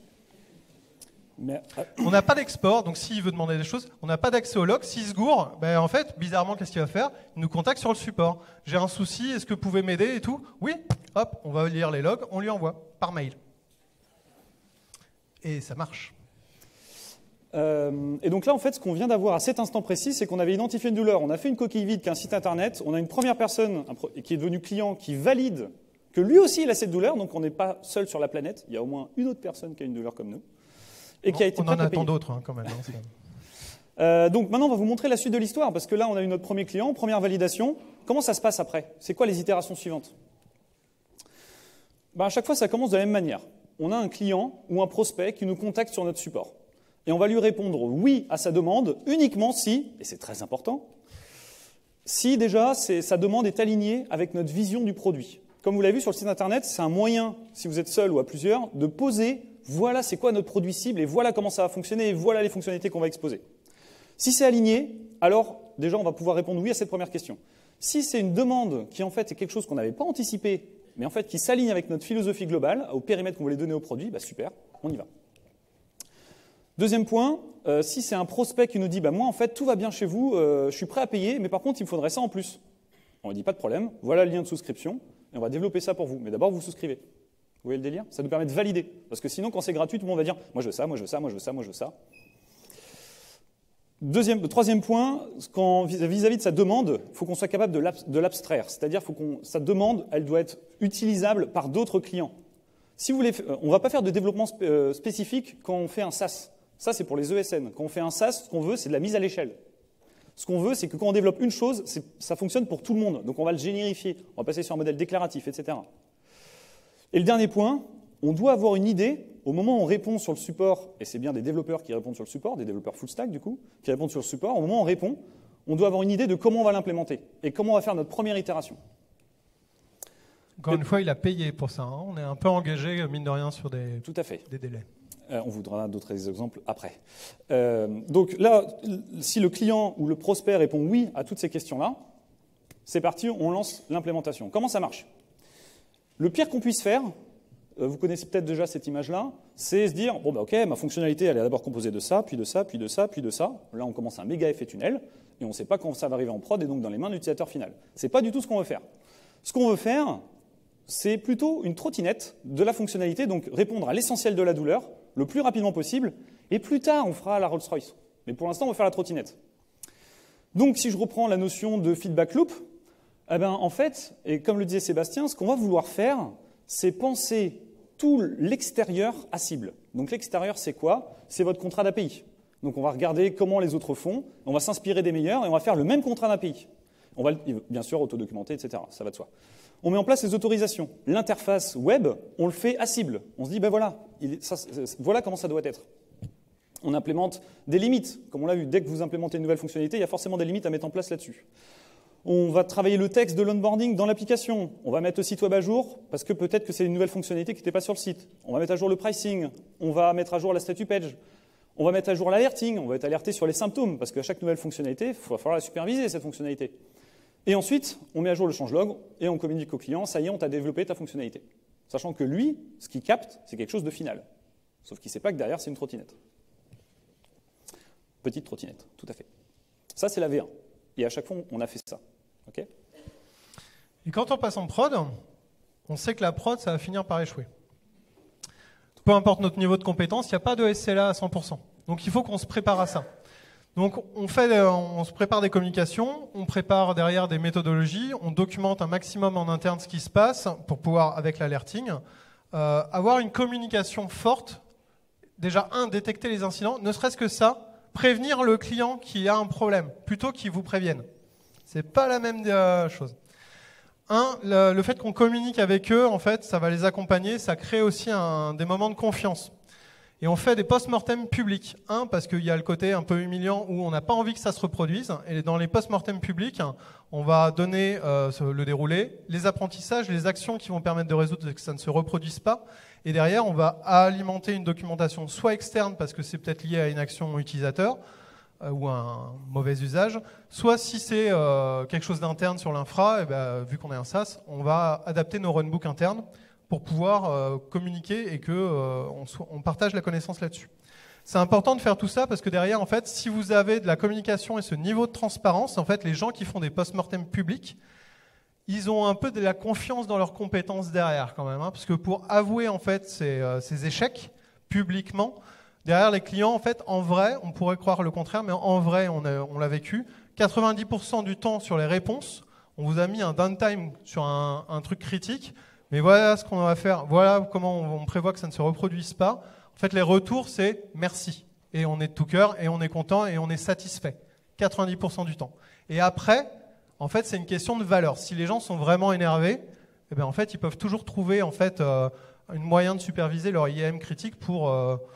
Mais... On n'a pas d'export, donc s'il veut demander des choses, on n'a pas d'accès au log. S'il se gourre, ben en fait, bizarrement, qu'est-ce qu'il va faire? Il nous contacte sur le support. J'ai un souci, est-ce que vous pouvez m'aider et tout? Oui, hop, on va lire les logs, on lui envoie par mail. Et ça marche. Euh, et donc là, en fait, ce qu'on vient d'avoir à cet instant précis, c'est qu'on avait identifié une douleur. On a fait une coquille vide qu'un site internet. On a une première personne qui est devenue client qui valide que lui aussi il a cette douleur. Donc on n'est pas seul sur la planète. Il y a au moins une autre personne qui a une douleur comme nous. Et qui a été on en attend d'autres hein, quand même. Hein, euh, donc maintenant, on va vous montrer la suite de l'histoire, parce que là, on a eu notre premier client, première validation. Comment ça se passe après? C'est quoi les itérations suivantes? Ben, à chaque fois, ça commence de la même manière. On a un client ou un prospect qui nous contacte sur notre support. et on va lui répondre oui à sa demande uniquement si, et c'est très important, si déjà sa demande est alignée avec notre vision du produit. Comme vous l'avez vu sur le site internet, c'est un moyen, si vous êtes seul ou à plusieurs, de poser voilà c'est quoi notre produit cible et voilà comment ça va fonctionner et voilà les fonctionnalités qu'on va exposer. Si c'est aligné, alors déjà on va pouvoir répondre oui à cette première question. Si c'est une demande qui en fait est quelque chose qu'on n'avait pas anticipé, mais en fait qui s'aligne avec notre philosophie globale, au périmètre qu'on voulait donner au produit, bah super, on y va. Deuxième point, euh, si c'est un prospect qui nous dit bah, « moi en fait tout va bien chez vous, euh, je suis prêt à payer, mais par contre il me faudrait ça en plus ». On ne dit pas de problème, voilà le lien de souscription, et on va développer ça pour vous. Mais d'abord vous souscrivez. Vous voyez le délire? Ça nous permet de valider. Parce que sinon quand c'est gratuit, tout le monde va dire « moi je veux ça, moi je veux ça, moi je veux ça, moi je veux ça ». Deuxième, troisième point, quand, vis-à-vis de sa demande, il faut qu'on soit capable de l'abstraire. C'est-à-dire que sa demande, elle doit être utilisable par d'autres clients. Si vous voulez, on ne va pas faire de développement spécifique quand on fait un SaaS. Ça, c'est pour les E S N. Quand on fait un SaaS, ce qu'on veut, c'est de la mise à l'échelle. Ce qu'on veut, c'est que quand on développe une chose, ça fonctionne pour tout le monde. Donc on va le générifier, on va passer sur un modèle déclaratif, et cetera. Et le dernier point, on doit avoir une idée, au moment où on répond sur le support, et c'est bien des développeurs qui répondent sur le support, des développeurs full stack du coup, qui répondent sur le support, au moment où on répond, on doit avoir une idée de comment on va l'implémenter et comment on va faire notre première itération. Encore une fois, il a payé pour ça. Hein. On est un peu engagé, mine de rien, sur des, Tout à fait. des délais. Euh, on vous donnera d'autres exemples après. Euh, donc là, si le client ou le prospect répond oui à toutes ces questions-là, c'est parti, on lance l'implémentation. Comment ça marche? Le pire qu'on puisse faire, euh, vous connaissez peut-être déjà cette image-là, c'est se dire, bon bah ok, ma fonctionnalité elle est d'abord composée de ça, puis de ça, puis de ça, puis de ça. Là on commence un méga effet tunnel, et on ne sait pas quand ça va arriver en prod et donc dans les mains de l'utilisateur final. C'est pas du tout ce qu'on veut faire. Ce qu'on veut faire, c'est plutôt une trottinette de la fonctionnalité, donc répondre à l'essentiel de la douleur, le plus rapidement possible, et plus tard, on fera la Rolls-Royce. Mais pour l'instant, on va faire la trottinette. Donc, si je reprends la notion de feedback loop, eh ben, en fait, et comme le disait Sébastien, ce qu'on va vouloir faire, c'est penser tout l'extérieur à cible. Donc, l'extérieur, c'est quoi? C'est votre contrat d'A P I. Donc, on va regarder comment les autres font, on va s'inspirer des meilleurs, et on va faire le même contrat d'A P I. On va, bien sûr, autodocumenter, et cetera. Ça va de soi. On met en place les autorisations. L'interface web, on le fait à cible. On se dit, ben voilà, il, ça, voilà comment ça doit être. On implémente des limites. Comme on l'a vu, dès que vous implémentez une nouvelle fonctionnalité, il y a forcément des limites à mettre en place là-dessus. On va travailler le texte de l'onboarding dans l'application. On va mettre le site web à jour, parce que peut-être que c'est une nouvelle fonctionnalité qui n'était pas sur le site. On va mettre à jour le pricing. On va mettre à jour la statut page. On va mettre à jour l'alerting. On va être alerté sur les symptômes, parce qu'à chaque nouvelle fonctionnalité, il va falloir la superviser, cette fonctionnalité. Et ensuite, on met à jour le changelog et on communique au client, ça y est, on t'a développé ta fonctionnalité. Sachant que lui, ce qu'il capte, c'est quelque chose de final. Sauf qu'il ne sait pas que derrière, c'est une trottinette. Petite trottinette, tout à fait. Ça, c'est la V un. Et à chaque fois, on a fait ça. Okay ? Et quand on passe en prod, on sait que la prod, ça va finir par échouer. Peu importe notre niveau de compétence, il n'y a pas de S L A à cent pour cent. Donc, il faut qu'on se prépare à ça. Donc, on, fait, on se prépare des communications, on prépare derrière des méthodologies, on documente un maximum en interne ce qui se passe pour pouvoir, avec l'alerting, euh, avoir une communication forte. Déjà, un, détecter les incidents, ne serait-ce que ça, prévenir le client qu'il a un problème, plutôt qu'il vous prévienne. C'est pas la même euh, chose. Un, le, le fait qu'on communique avec eux, en fait, ça va les accompagner, ça crée aussi un, des moments de confiance. Et on fait des post-mortem publics. Un, parce qu'il y a le côté un peu humiliant où on n'a pas envie que ça se reproduise. Et dans les post-mortem publics, on va donner euh, le déroulé, les apprentissages, les actions qui vont permettre de résoudre que ça ne se reproduise pas. Et derrière, on va alimenter une documentation soit externe, parce que c'est peut-être lié à une action utilisateur euh, ou à un mauvais usage, soit si c'est euh, quelque chose d'interne sur l'infra, et ben, vu qu'on est un SaaS, on va adapter nos runbooks internes pour pouvoir euh, communiquer et que euh, on, so- on partage la connaissance là-dessus. C'est important de faire tout ça parce que derrière, en fait, si vous avez de la communication et ce niveau de transparence, en fait, les gens qui font des post-mortem publics, ils ont un peu de la confiance dans leurs compétences derrière quand même, hein, parce que pour avouer en fait ces, euh, ces échecs publiquement, derrière les clients, en fait, en vrai, on pourrait croire le contraire, mais en vrai, on, a, on l'a vécu. quatre-vingt-dix pour cent du temps sur les réponses, on vous a mis un downtime sur un, un truc critique. Mais voilà ce qu'on va faire, voilà comment on prévoit que ça ne se reproduise pas. En fait, les retours, c'est merci. Et on est de tout cœur, et on est content, et on est satisfait. quatre-vingt-dix pour cent du temps. Et après, en fait, c'est une question de valeur. Si les gens sont vraiment énervés, eh bien, en fait, ils peuvent toujours trouver en fait, euh, un moyen de superviser leur I A M critique pour euh,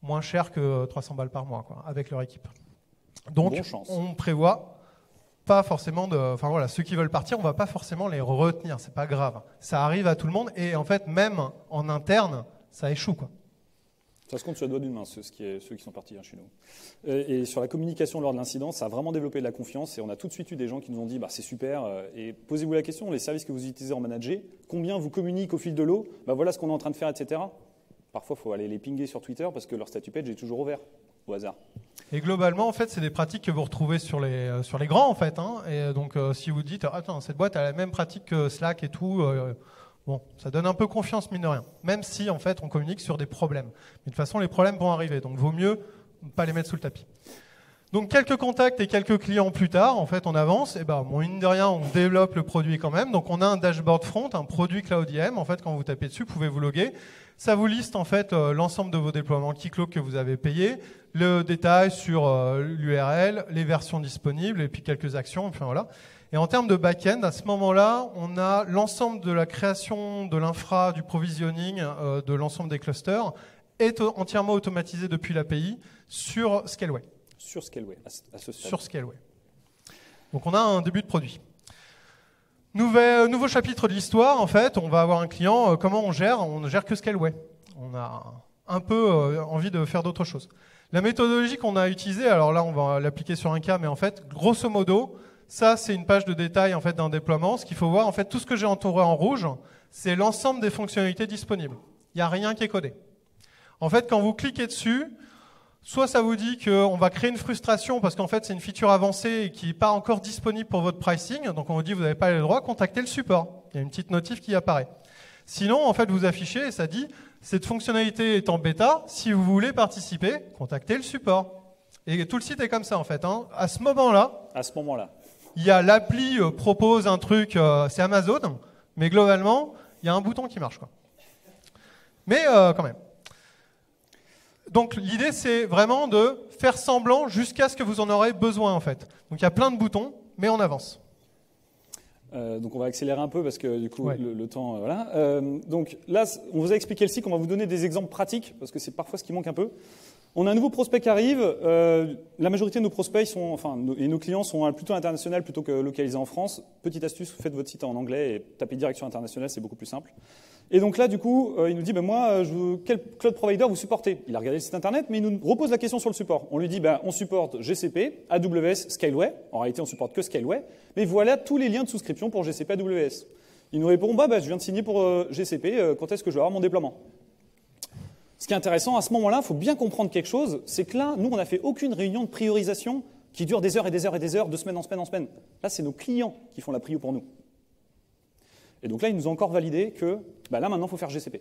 moins cher que trois cents balles par mois, quoi, avec leur équipe. Donc, Bonne chance. on prévoit pas forcément de... Enfin voilà, ceux qui veulent partir, on va pas forcément les retenir, c'est pas grave. Ça arrive à tout le monde, et en fait, même en interne, ça échoue, quoi. Ça se compte sur le doigt d'une main, ceux, qui est, ceux qui sont partis hein, chez nous. Et, et sur la communication lors de l'incident, ça a vraiment développé de la confiance, et on a tout de suite eu des gens qui nous ont dit bah, « c'est super, et posez-vous la question, les services que vous utilisez en manager, combien vous communiquent au fil de l'eau, bah, voilà ce qu'on est en train de faire, et cetera » Parfois, il faut aller les pinguer sur Twitter parce que leur statut page est toujours ouvert, au hasard. Et globalement, en fait, c'est des pratiques que vous retrouvez sur les, euh, sur les grands, en fait. Hein. Et donc, euh, si vous dites « Attends, cette boîte a la même pratique que Slack et tout euh, », bon, ça donne un peu confiance, mine de rien. Même si, en fait, on communique sur des problèmes. Mais de toute façon, les problèmes vont arriver. Donc, vaut mieux ne pas les mettre sous le tapis. Donc, quelques contacts et quelques clients plus tard, en fait, on avance. Et ben, bon, mine de rien, on développe le produit quand même. Donc, on a un dashboard front, un produit Cloud I A M. En fait, quand vous tapez dessus, vous pouvez vous loguer. Ça vous liste, en fait, euh, l'ensemble de vos déploiements Keycloak que vous avez payés, le détail sur euh, l'U R L, les versions disponibles et puis quelques actions. Enfin, voilà. Et en termes de back-end, à ce moment-là, on a l'ensemble de la création de l'infra, du provisioning, euh, de l'ensemble des clusters, est entièrement automatisé depuis l'A P I sur Scaleway. Sur Scaleway, à ce stade. Sur Scaleway. Donc on a un début de produit. Nouvel, nouveau chapitre de l'histoire, en fait, on va avoir un client, euh, comment on gère? On ne gère que Scaleway. On a un peu euh, envie de faire d'autres choses. La méthodologie qu'on a utilisée, alors là on va l'appliquer sur un cas, mais en fait, grosso modo, ça, c'est une page de détail en fait, d'un déploiement. Ce qu'il faut voir, en fait, tout ce que j'ai entouré en rouge, c'est l'ensemble des fonctionnalités disponibles. Il n'y a rien qui est codé. En fait, quand vous cliquez dessus, soit ça vous dit qu'on va créer une frustration parce qu'en fait, c'est une feature avancée et qui n'est pas encore disponible pour votre pricing. Donc, on vous dit vous n'avez pas le droit, contactez le support. Il y a une petite notif qui apparaît. Sinon, en fait, vous affichez et ça dit cette fonctionnalité est en bêta. Si vous voulez participer, contactez le support. Et tout le site est comme ça, en fait. Hein. À ce moment-là, à ce moment-là, il y a l'appli euh, propose un truc, euh, c'est Amazon, mais globalement, il y a un bouton qui marche, quoi. Mais euh, quand même. Donc l'idée, c'est vraiment de faire semblant jusqu'à ce que vous en aurez besoin, en fait. Donc il y a plein de boutons, mais on avance. Euh, donc on va accélérer un peu parce que du coup ouais. le, le temps, euh, voilà. Euh, donc là, on vous a expliqué le cycle, on va vous donner des exemples pratiques parce que c'est parfois ce qui manque un peu. On a un nouveau prospect qui arrive. Euh, la majorité de nos prospects sont, enfin, nos, et nos clients sont plutôt internationaux plutôt que localisés en France. Petite astuce, faites votre site en anglais et tapez direct sur international, c'est beaucoup plus simple. Et donc là, du coup, euh, il nous dit, ben moi, je veux, quel cloud provider vous supportez? Il a regardé le site internet, mais il nous repose la question sur le support. On lui dit, ben, on supporte G C P, A W S, Scaleway. En réalité, on supporte que Scaleway. Mais voilà tous les liens de souscription pour G C P, A W S. Il nous répond, bah, bah, je viens de signer pour euh, G C P. Euh, quand est-ce que je vais avoir mon déploiement? Ce qui est intéressant, à ce moment-là, il faut bien comprendre quelque chose, c'est que là, nous, on n'a fait aucune réunion de priorisation qui dure des heures et des heures et des heures, de semaine en semaine en semaine. Là, c'est nos clients qui font la prio pour nous. Et donc là, ils nous ont encore validé que bah là, maintenant, il faut faire G C P.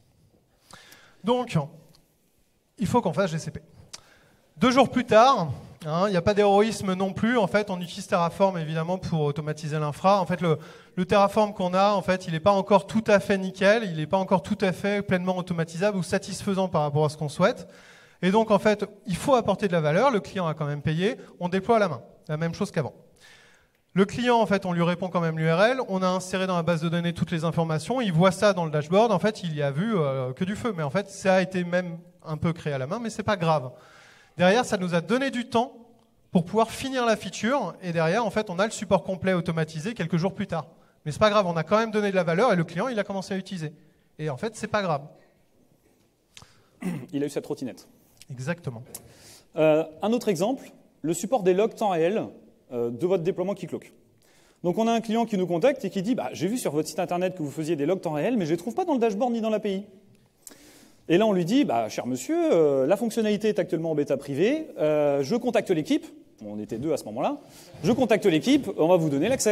Donc, il faut qu'on fasse G C P. Deux jours plus tard, hein, il n'y a pas d'héroïsme non plus. En fait, on utilise Terraform, évidemment, pour automatiser l'infra. En fait, le, le Terraform qu'on a, en fait, il n'est pas encore tout à fait nickel. Il n'est pas encore tout à fait pleinement automatisable ou satisfaisant par rapport à ce qu'on souhaite. Et donc, en fait, il faut apporter de la valeur. Le client a quand même payé. On déploie à la main. La même chose qu'avant. Le client, en fait, on lui répond quand même l'U R L. On a inséré dans la base de données toutes les informations. Il voit ça dans le dashboard. En fait, il y a vu euh, que du feu. Mais en fait, ça a été même un peu créé à la main, mais c'est pas grave. Derrière, ça nous a donné du temps pour pouvoir finir la feature. Et derrière, en fait, on a le support complet automatisé quelques jours plus tard. Mais c'est pas grave, on a quand même donné de la valeur et le client, il a commencé à utiliser. Et en fait, c'est pas grave. Il a eu sa trottinette. Exactement. Euh, un autre exemple, le support des logs temps réel euh, de votre déploiement Keycloak. Donc, on a un client qui nous contacte et qui dit bah, « J'ai vu sur votre site internet que vous faisiez des logs temps réel, mais je ne les trouve pas dans le dashboard ni dans l'A P I. » Et là, on lui dit bah, « Cher monsieur, euh, la fonctionnalité est actuellement en bêta privée. Euh, je contacte l'équipe. » On était deux à ce moment-là. « Je contacte l'équipe. On va vous donner l'accès. »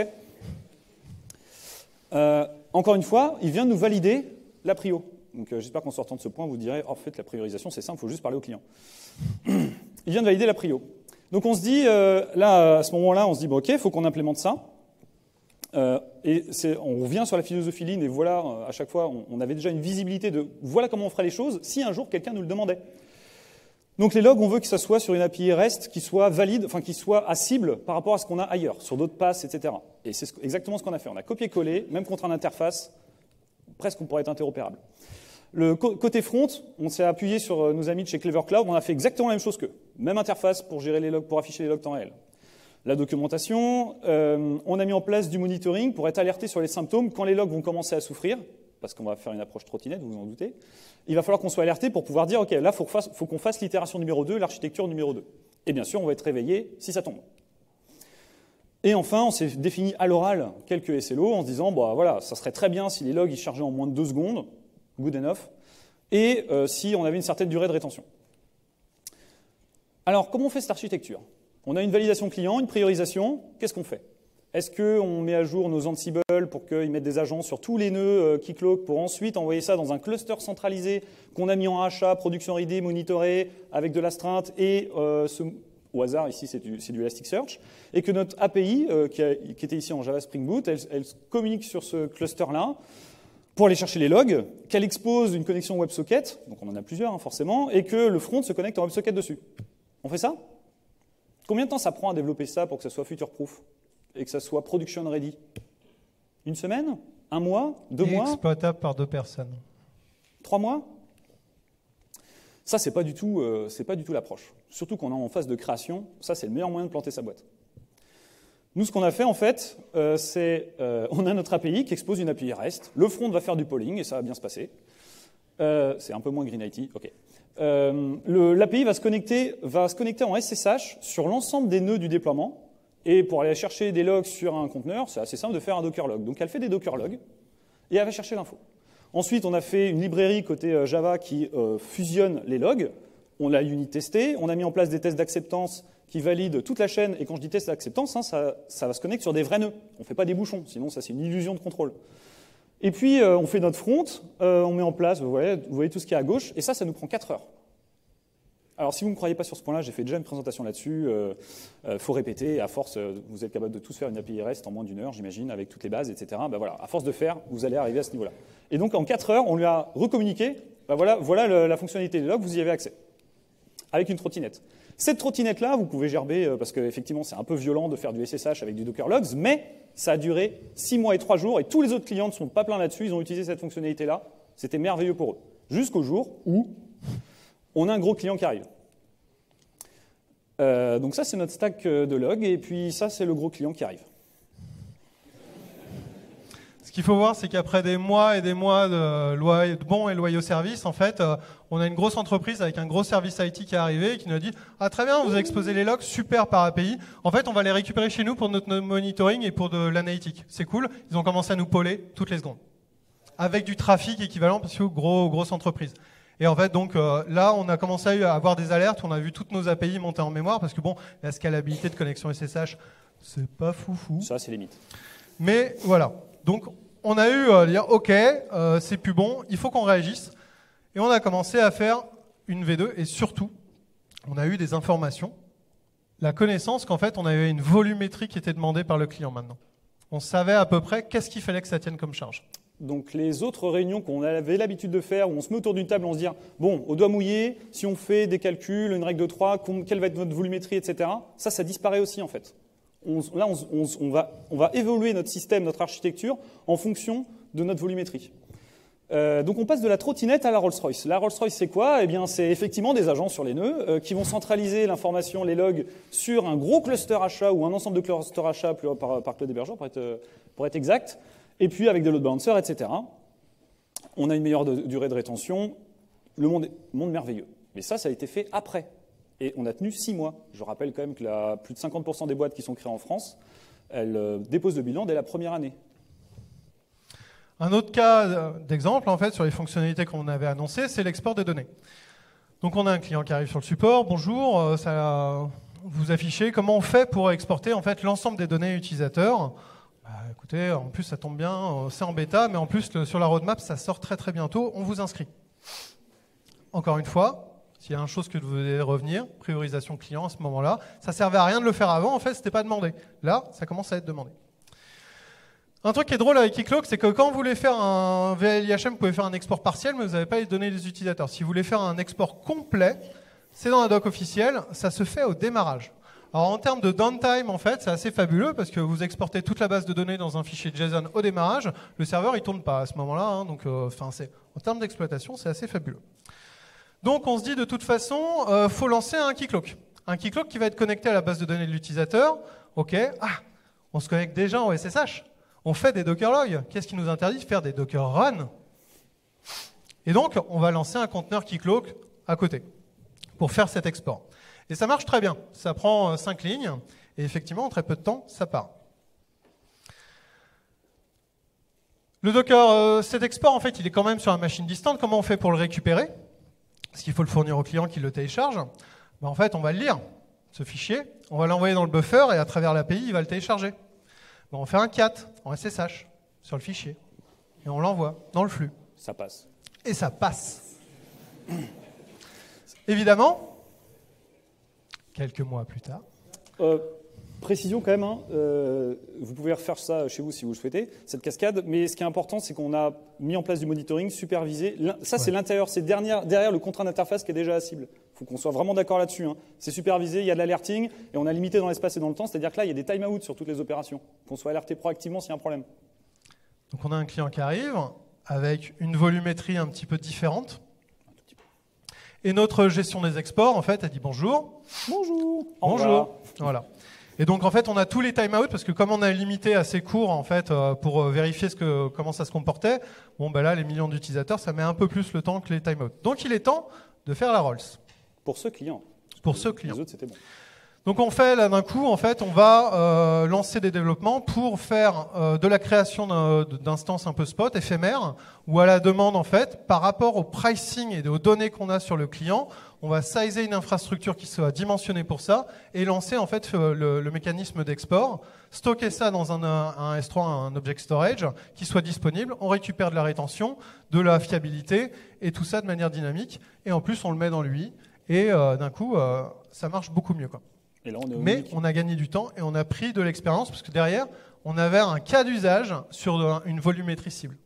Euh, encore une fois, il vient de nous valider la prio. Donc, euh, j'espère qu'en sortant de ce point, vous direz oh, « En fait, la priorisation, c'est simple, il faut juste parler au client. » Il vient de valider la prio. Donc, on se dit, euh, là, à ce moment-là, on se dit bon, « Ok, il faut qu'on implémente ça. » Euh, et on revient sur la philosophie Lean et voilà, à chaque fois, on, on avait déjà une visibilité de voilà comment on ferait les choses si un jour quelqu'un nous le demandait. Donc les logs, on veut que ça soit sur une A P I REST qui soit valide, enfin qui soit à cible par rapport à ce qu'on a ailleurs, sur d'autres passes, et cetera. Et c'est exactement ce qu'on a fait. On a copié-collé, même contre une interface, presque on pourrait être interopérable. Le côté front, on s'est appuyé sur nos amis de chez Clever Cloud, on a fait exactement la même chose qu'eux. Même interface pour gérer les logs, pour afficher les logs temps réel. La documentation, euh, on a mis en place du monitoring pour être alerté sur les symptômes quand les logs vont commencer à souffrir, parce qu'on va faire une approche trottinette, vous vous en doutez. Il va falloir qu'on soit alerté pour pouvoir dire, OK, là, il faut, faut qu'on fasse l'itération numéro deux, l'architecture numéro deux. Et bien sûr, on va être réveillé si ça tombe. Et enfin, on s'est défini à l'oral quelques S L O en se disant, bah, voilà, ça serait très bien si les logs ils chargeaient en moins de deux secondes, good enough, et euh, si on avait une certaine durée de rétention. Alors, comment on fait cette architecture? On a une validation client, une priorisation, qu'est-ce qu'on fait? Est-ce qu'on met à jour nos Ansible pour qu'ils mettent des agents sur tous les nœuds euh, Keycloak pour ensuite envoyer ça dans un cluster centralisé qu'on a mis en achat, production ready, monitoré, avec de l'astreinte et euh, ce, au hasard, ici c'est du, du Elasticsearch, et que notre A P I, euh, qui, a, qui était ici en Java Spring Boot, elle, elle communique sur ce cluster-là pour aller chercher les logs, qu'elle expose une connexion WebSocket, donc on en a plusieurs hein, forcément, et que le front se connecte en WebSocket dessus. On fait ça? Combien de temps ça prend à développer ça pour que ça soit future-proof et que ça soit production ready? Une semaine? Un mois? Deux mois? Exploitable par deux personnes. Trois mois? Ça, c'est pas du tout, euh, c'est pas du tout l'approche. Surtout qu'on est en phase de création, ça, c'est le meilleur moyen de planter sa boîte. Nous, ce qu'on a fait, en fait, euh, c'est euh, on a notre A P I qui expose une A P I REST. Le front va faire du polling et ça va bien se passer. Euh, c'est un peu moins Green I T, ok. Euh, L'A P I va se connecter, va se connecter en S S H sur l'ensemble des nœuds du déploiement. Et pour aller chercher des logs sur un conteneur, c'est assez simple de faire un Docker log. Donc elle fait des Docker logs et elle va chercher l'info. Ensuite, on a fait une librairie côté Java qui euh, fusionne les logs. On l'a unit testé. On a mis en place des tests d'acceptance qui valident toute la chaîne. Et quand je dis test d'acceptance, hein, ça, ça va se connecter sur des vrais nœuds. On ne fait pas des bouchons, sinon ça c'est une illusion de contrôle. Et puis euh, on fait notre front, euh, on met en place, vous voyez, vous voyez tout ce qui est à gauche, et ça, ça nous prend quatre heures. Alors, si vous ne me croyez pas sur ce point-là, j'ai fait déjà une présentation là-dessus. Il euh, euh, faut répéter. À force, euh, vous êtes capable de tous faire une A P I REST en moins d'une heure, j'imagine, avec toutes les bases, et cetera. Ben voilà, à force de faire, vous allez arriver à ce niveau-là. Et donc, en quatre heures, on lui a recommuniqué. Ben voilà, voilà le, la fonctionnalité des logs, vous y avez accès. Avec une trottinette. Cette trottinette-là, vous pouvez gerber, euh, parce qu'effectivement, c'est un peu violent de faire du S S H avec du Docker Logs, mais ça a duré six mois et trois jours, et tous les autres clients ne sont pas pleins là-dessus. Ils ont utilisé cette fonctionnalité-là. C'était merveilleux pour eux. Jusqu'au jour où on a un gros client qui arrive. Euh, donc ça, c'est notre stack de log, et puis ça, c'est le gros client qui arrive. Ce qu'il faut voir, c'est qu'après des mois et des mois de, loy- de bons et loyaux services, en fait, euh, on a une grosse entreprise avec un gros service I T qui est arrivé et qui nous a dit « Ah, très bien, vous avez exposé les logs, super par A P I. En fait, on va les récupérer chez nous pour notre monitoring et pour de l'analytique. C'est cool. » Ils ont commencé à nous poler toutes les secondes. Avec du trafic équivalent, parce que gros, grosse entreprise. Et en fait, donc euh, là, on a commencé à avoir des alertes, on a vu toutes nos A P I monter en mémoire, parce que bon, la scalabilité de connexion S S H, c'est pas foufou. Ça, c'est limite. Mais voilà. Donc, on a eu à euh, dire, OK, euh, c'est plus bon, il faut qu'on réagisse. Et on a commencé à faire une V deux, et surtout, on a eu des informations, la connaissance qu'en fait, on avait une volumétrie qui était demandée par le client maintenant. On savait à peu près qu'est-ce qu'il fallait que ça tienne comme charge. Donc les autres réunions qu'on avait l'habitude de faire, où on se met autour d'une table, on se dit bon, au doigt mouillé, si on fait des calculs, une règle de trois, quelle va être notre volumétrie, et cetera. Ça, ça disparaît aussi en fait. On, là, on, on, on, va, on va évoluer notre système, notre architecture en fonction de notre volumétrie. Euh, donc on passe de la trottinette à la Rolls-Royce. La Rolls-Royce, c'est quoi? Eh bien, c'est effectivement des agents sur les nœuds euh, qui vont centraliser l'information, les logs, sur un gros cluster achat ou un ensemble de clusters achat par, par cloud hébergeur, pour être, pour être exact. Et puis avec des load balancers, et cetera. On a une meilleure de, durée de rétention. Le monde, monde merveilleux. Mais ça, ça a été fait après. Et on a tenu six mois. Je rappelle quand même que la, plus de cinquante pour cent des boîtes qui sont créées en France, elles euh, déposent le bilan dès la première année. Un autre cas d'exemple, en fait, sur les fonctionnalités qu'on avait annoncées, c'est l'export des données. Donc on a un client qui arrive sur le support. Bonjour, ça, vous affichez comment on fait pour exporter en fait l'ensemble des données utilisateurs. Bah, écoutez, en plus ça tombe bien, c'est en bêta, mais en plus le, sur la roadmap ça sort très très bientôt, on vous inscrit. Encore une fois, s'il y a une chose que vous devez revenir, priorisation client à ce moment-là, ça servait à rien de le faire avant, en fait c'était pas demandé. Là, ça commence à être demandé. Un truc qui est drôle avec Keycloak, c'est que quand vous voulez faire un V L I H M, vous pouvez faire un export partiel, mais vous n'avez pas les données des utilisateurs. Si vous voulez faire un export complet, c'est dans la doc officielle, ça se fait au démarrage. Alors en termes de downtime, en fait, c'est assez fabuleux parce que vous exportez toute la base de données dans un fichier JSON au démarrage, le serveur il tourne pas à ce moment-là, hein, donc euh, enfin c'est en termes d'exploitation, c'est assez fabuleux. Donc on se dit de toute façon, euh, faut lancer un keycloak, un keycloak qui va être connecté à la base de données de l'utilisateur. Ok, ah, on se connecte déjà en O S S H, on fait des Docker logs. Qu'est-ce qui nous interdit de faire des Docker run? Et donc on va lancer un conteneur keycloak à côté pour faire cet export. Et ça marche très bien. Ça prend cinq lignes, et effectivement, en très peu de temps, ça part. Le Docker, euh, cet export, en fait, il est quand même sur la machine distante. Comment on fait pour le récupérer? Parce qu'il faut le fournir au client qui le télécharge. Ben, en fait, on va le lire, ce fichier. On va l'envoyer dans le buffer, et à travers l'A P I, il va le télécharger. Ben, on fait un cat en S S H sur le fichier. Et on l'envoie dans le flux. Ça passe. Et ça passe. Évidemment, quelques mois plus tard. Euh, précision quand même, hein, euh, vous pouvez refaire ça chez vous si vous le souhaitez, cette cascade, mais ce qui est important, c'est qu'on a mis en place du monitoring supervisé. Ça, c'est ouais. l'intérieur, c'est derrière, derrière le contrat d'interface qui est déjà la cible. Il faut qu'on soit vraiment d'accord là-dessus. Hein. C'est supervisé, il y a de l'alerting, et on a limité dans l'espace et dans le temps, c'est-à-dire que là, il y a des time-out sur toutes les opérations, qu'on soit alerté proactivement s'il y a un problème. Donc on a un client qui arrive avec une volumétrie un petit peu différente. Et notre gestion des exports, en fait, elle dit bonjour. Bonjour. Bonjour. Voilà. Et donc, en fait, on a tous les timeouts parce que comme on a limité assez court, en fait, pour vérifier ce que, comment ça se comportait, bon, ben là, les millions d'utilisateurs, ça met un peu plus le temps que les timeouts. Donc, il est temps de faire la rolls. Pour ce client. Pour ce client. Les autres, c'était bon. Donc, on fait là d'un coup, en fait, on va euh, lancer des développements pour faire euh, de la création d'instances un peu spot, éphémères, où à la demande, en fait, par rapport au pricing et aux données qu'on a sur le client, on va sizer une infrastructure qui soit dimensionnée pour ça et lancer en fait le, le mécanisme d'export, stocker ça dans un, un S trois, un object storage qui soit disponible. On récupère de la rétention, de la fiabilité et tout ça de manière dynamique. Et en plus, on le met dans l'U I et euh, d'un coup, euh, ça marche beaucoup mieux, quoi. Et là, on est Mais on a gagné du temps et on a pris de l'expérience parce que derrière, on avait un cas d'usage sur une volumétrie cible.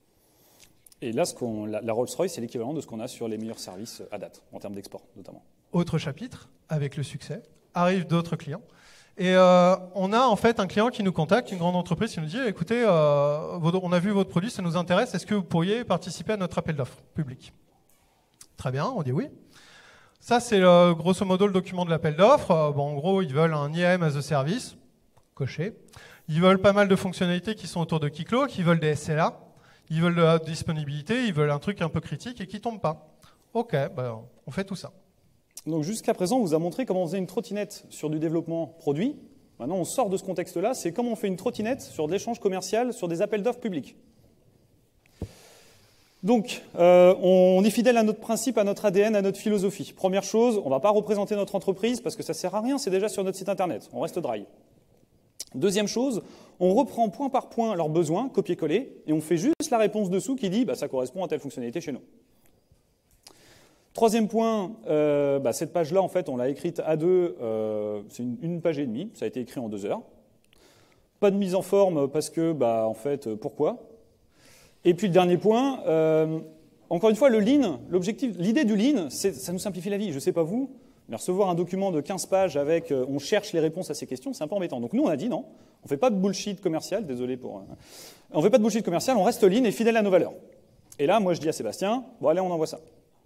Et là, ce qu'on, la, la Rolls-Royce, c'est l'équivalent de ce qu'on a sur les meilleurs services à date, en termes d'export notamment. Autre chapitre, avec le succès, arrivent d'autres clients. Et euh, on a en fait un client qui nous contacte, une grande entreprise qui nous dit « Écoutez, euh, on a vu votre produit, ça nous intéresse, est-ce que vous pourriez participer à notre appel d'offres public ?» Très bien, on dit oui. Ça, c'est euh, grosso modo le document de l'appel d'offres. Euh, bon, en gros, ils veulent un I A M as a service, coché. Ils veulent pas mal de fonctionnalités qui sont autour de keycloak, ils veulent des S L A. Ils veulent de la disponibilité, ils veulent un truc un peu critique et qui ne tombe pas. Ok, ben, on fait tout ça. Donc jusqu'à présent, on vous a montré comment on faisait une trottinette sur du développement produit. Maintenant, on sort de ce contexte-là, c'est comment on fait une trottinette sur de l'échange commercial, sur des appels d'offres publics. Donc, euh, on est fidèle à notre principe, à notre A D N, à notre philosophie. Première chose, on ne va pas représenter notre entreprise parce que ça ne sert à rien, c'est déjà sur notre site internet. On reste dry. Deuxième chose, on reprend point par point leurs besoins, copier-coller, et on fait juste la réponse dessous qui dit bah, « ça correspond à telle fonctionnalité chez nous ». Troisième point, euh, bah, cette page-là, en fait, on l'a écrite à deux, euh, c'est une, une page et demie, ça a été écrit en deux heures. Pas de mise en forme parce que, bah, en fait, pourquoi ? Et puis le dernier point, euh, encore une fois, le lean, l'objectif, l'idée du lean, c'est, ça nous simplifie la vie, je ne sais pas vous, mais recevoir un document de quinze pages avec euh, on cherche les réponses à ces questions, c'est un peu embêtant. Donc nous, on a dit non, on ne fait pas de bullshit commercial, désolé pour... Euh, on ne fait pas de bullshit commercial, on reste lean et fidèle à nos valeurs. Et là, moi, je dis à Sébastien, bon allez, on envoie ça.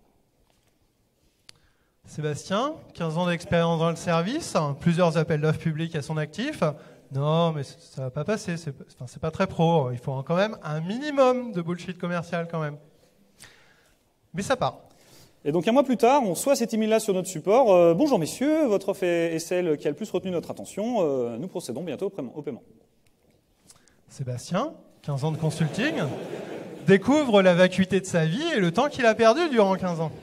Sébastien, quinze ans d'expérience dans le service, plusieurs appels d'offres publics à son actif. Non, mais ça ne va pas passer, c'est, enfin, c'est pas très pro, il faut quand même un minimum de bullshit commercial quand même. Mais ça part. Et donc un mois plus tard, on reçoit cet email-là sur notre support. Euh, Bonjour messieurs, votre offre est celle qui a le plus retenu notre attention. Euh, nous procédons bientôt au paiement. Sébastien, quinze ans de consulting, découvre la vacuité de sa vie et le temps qu'il a perdu durant quinze ans.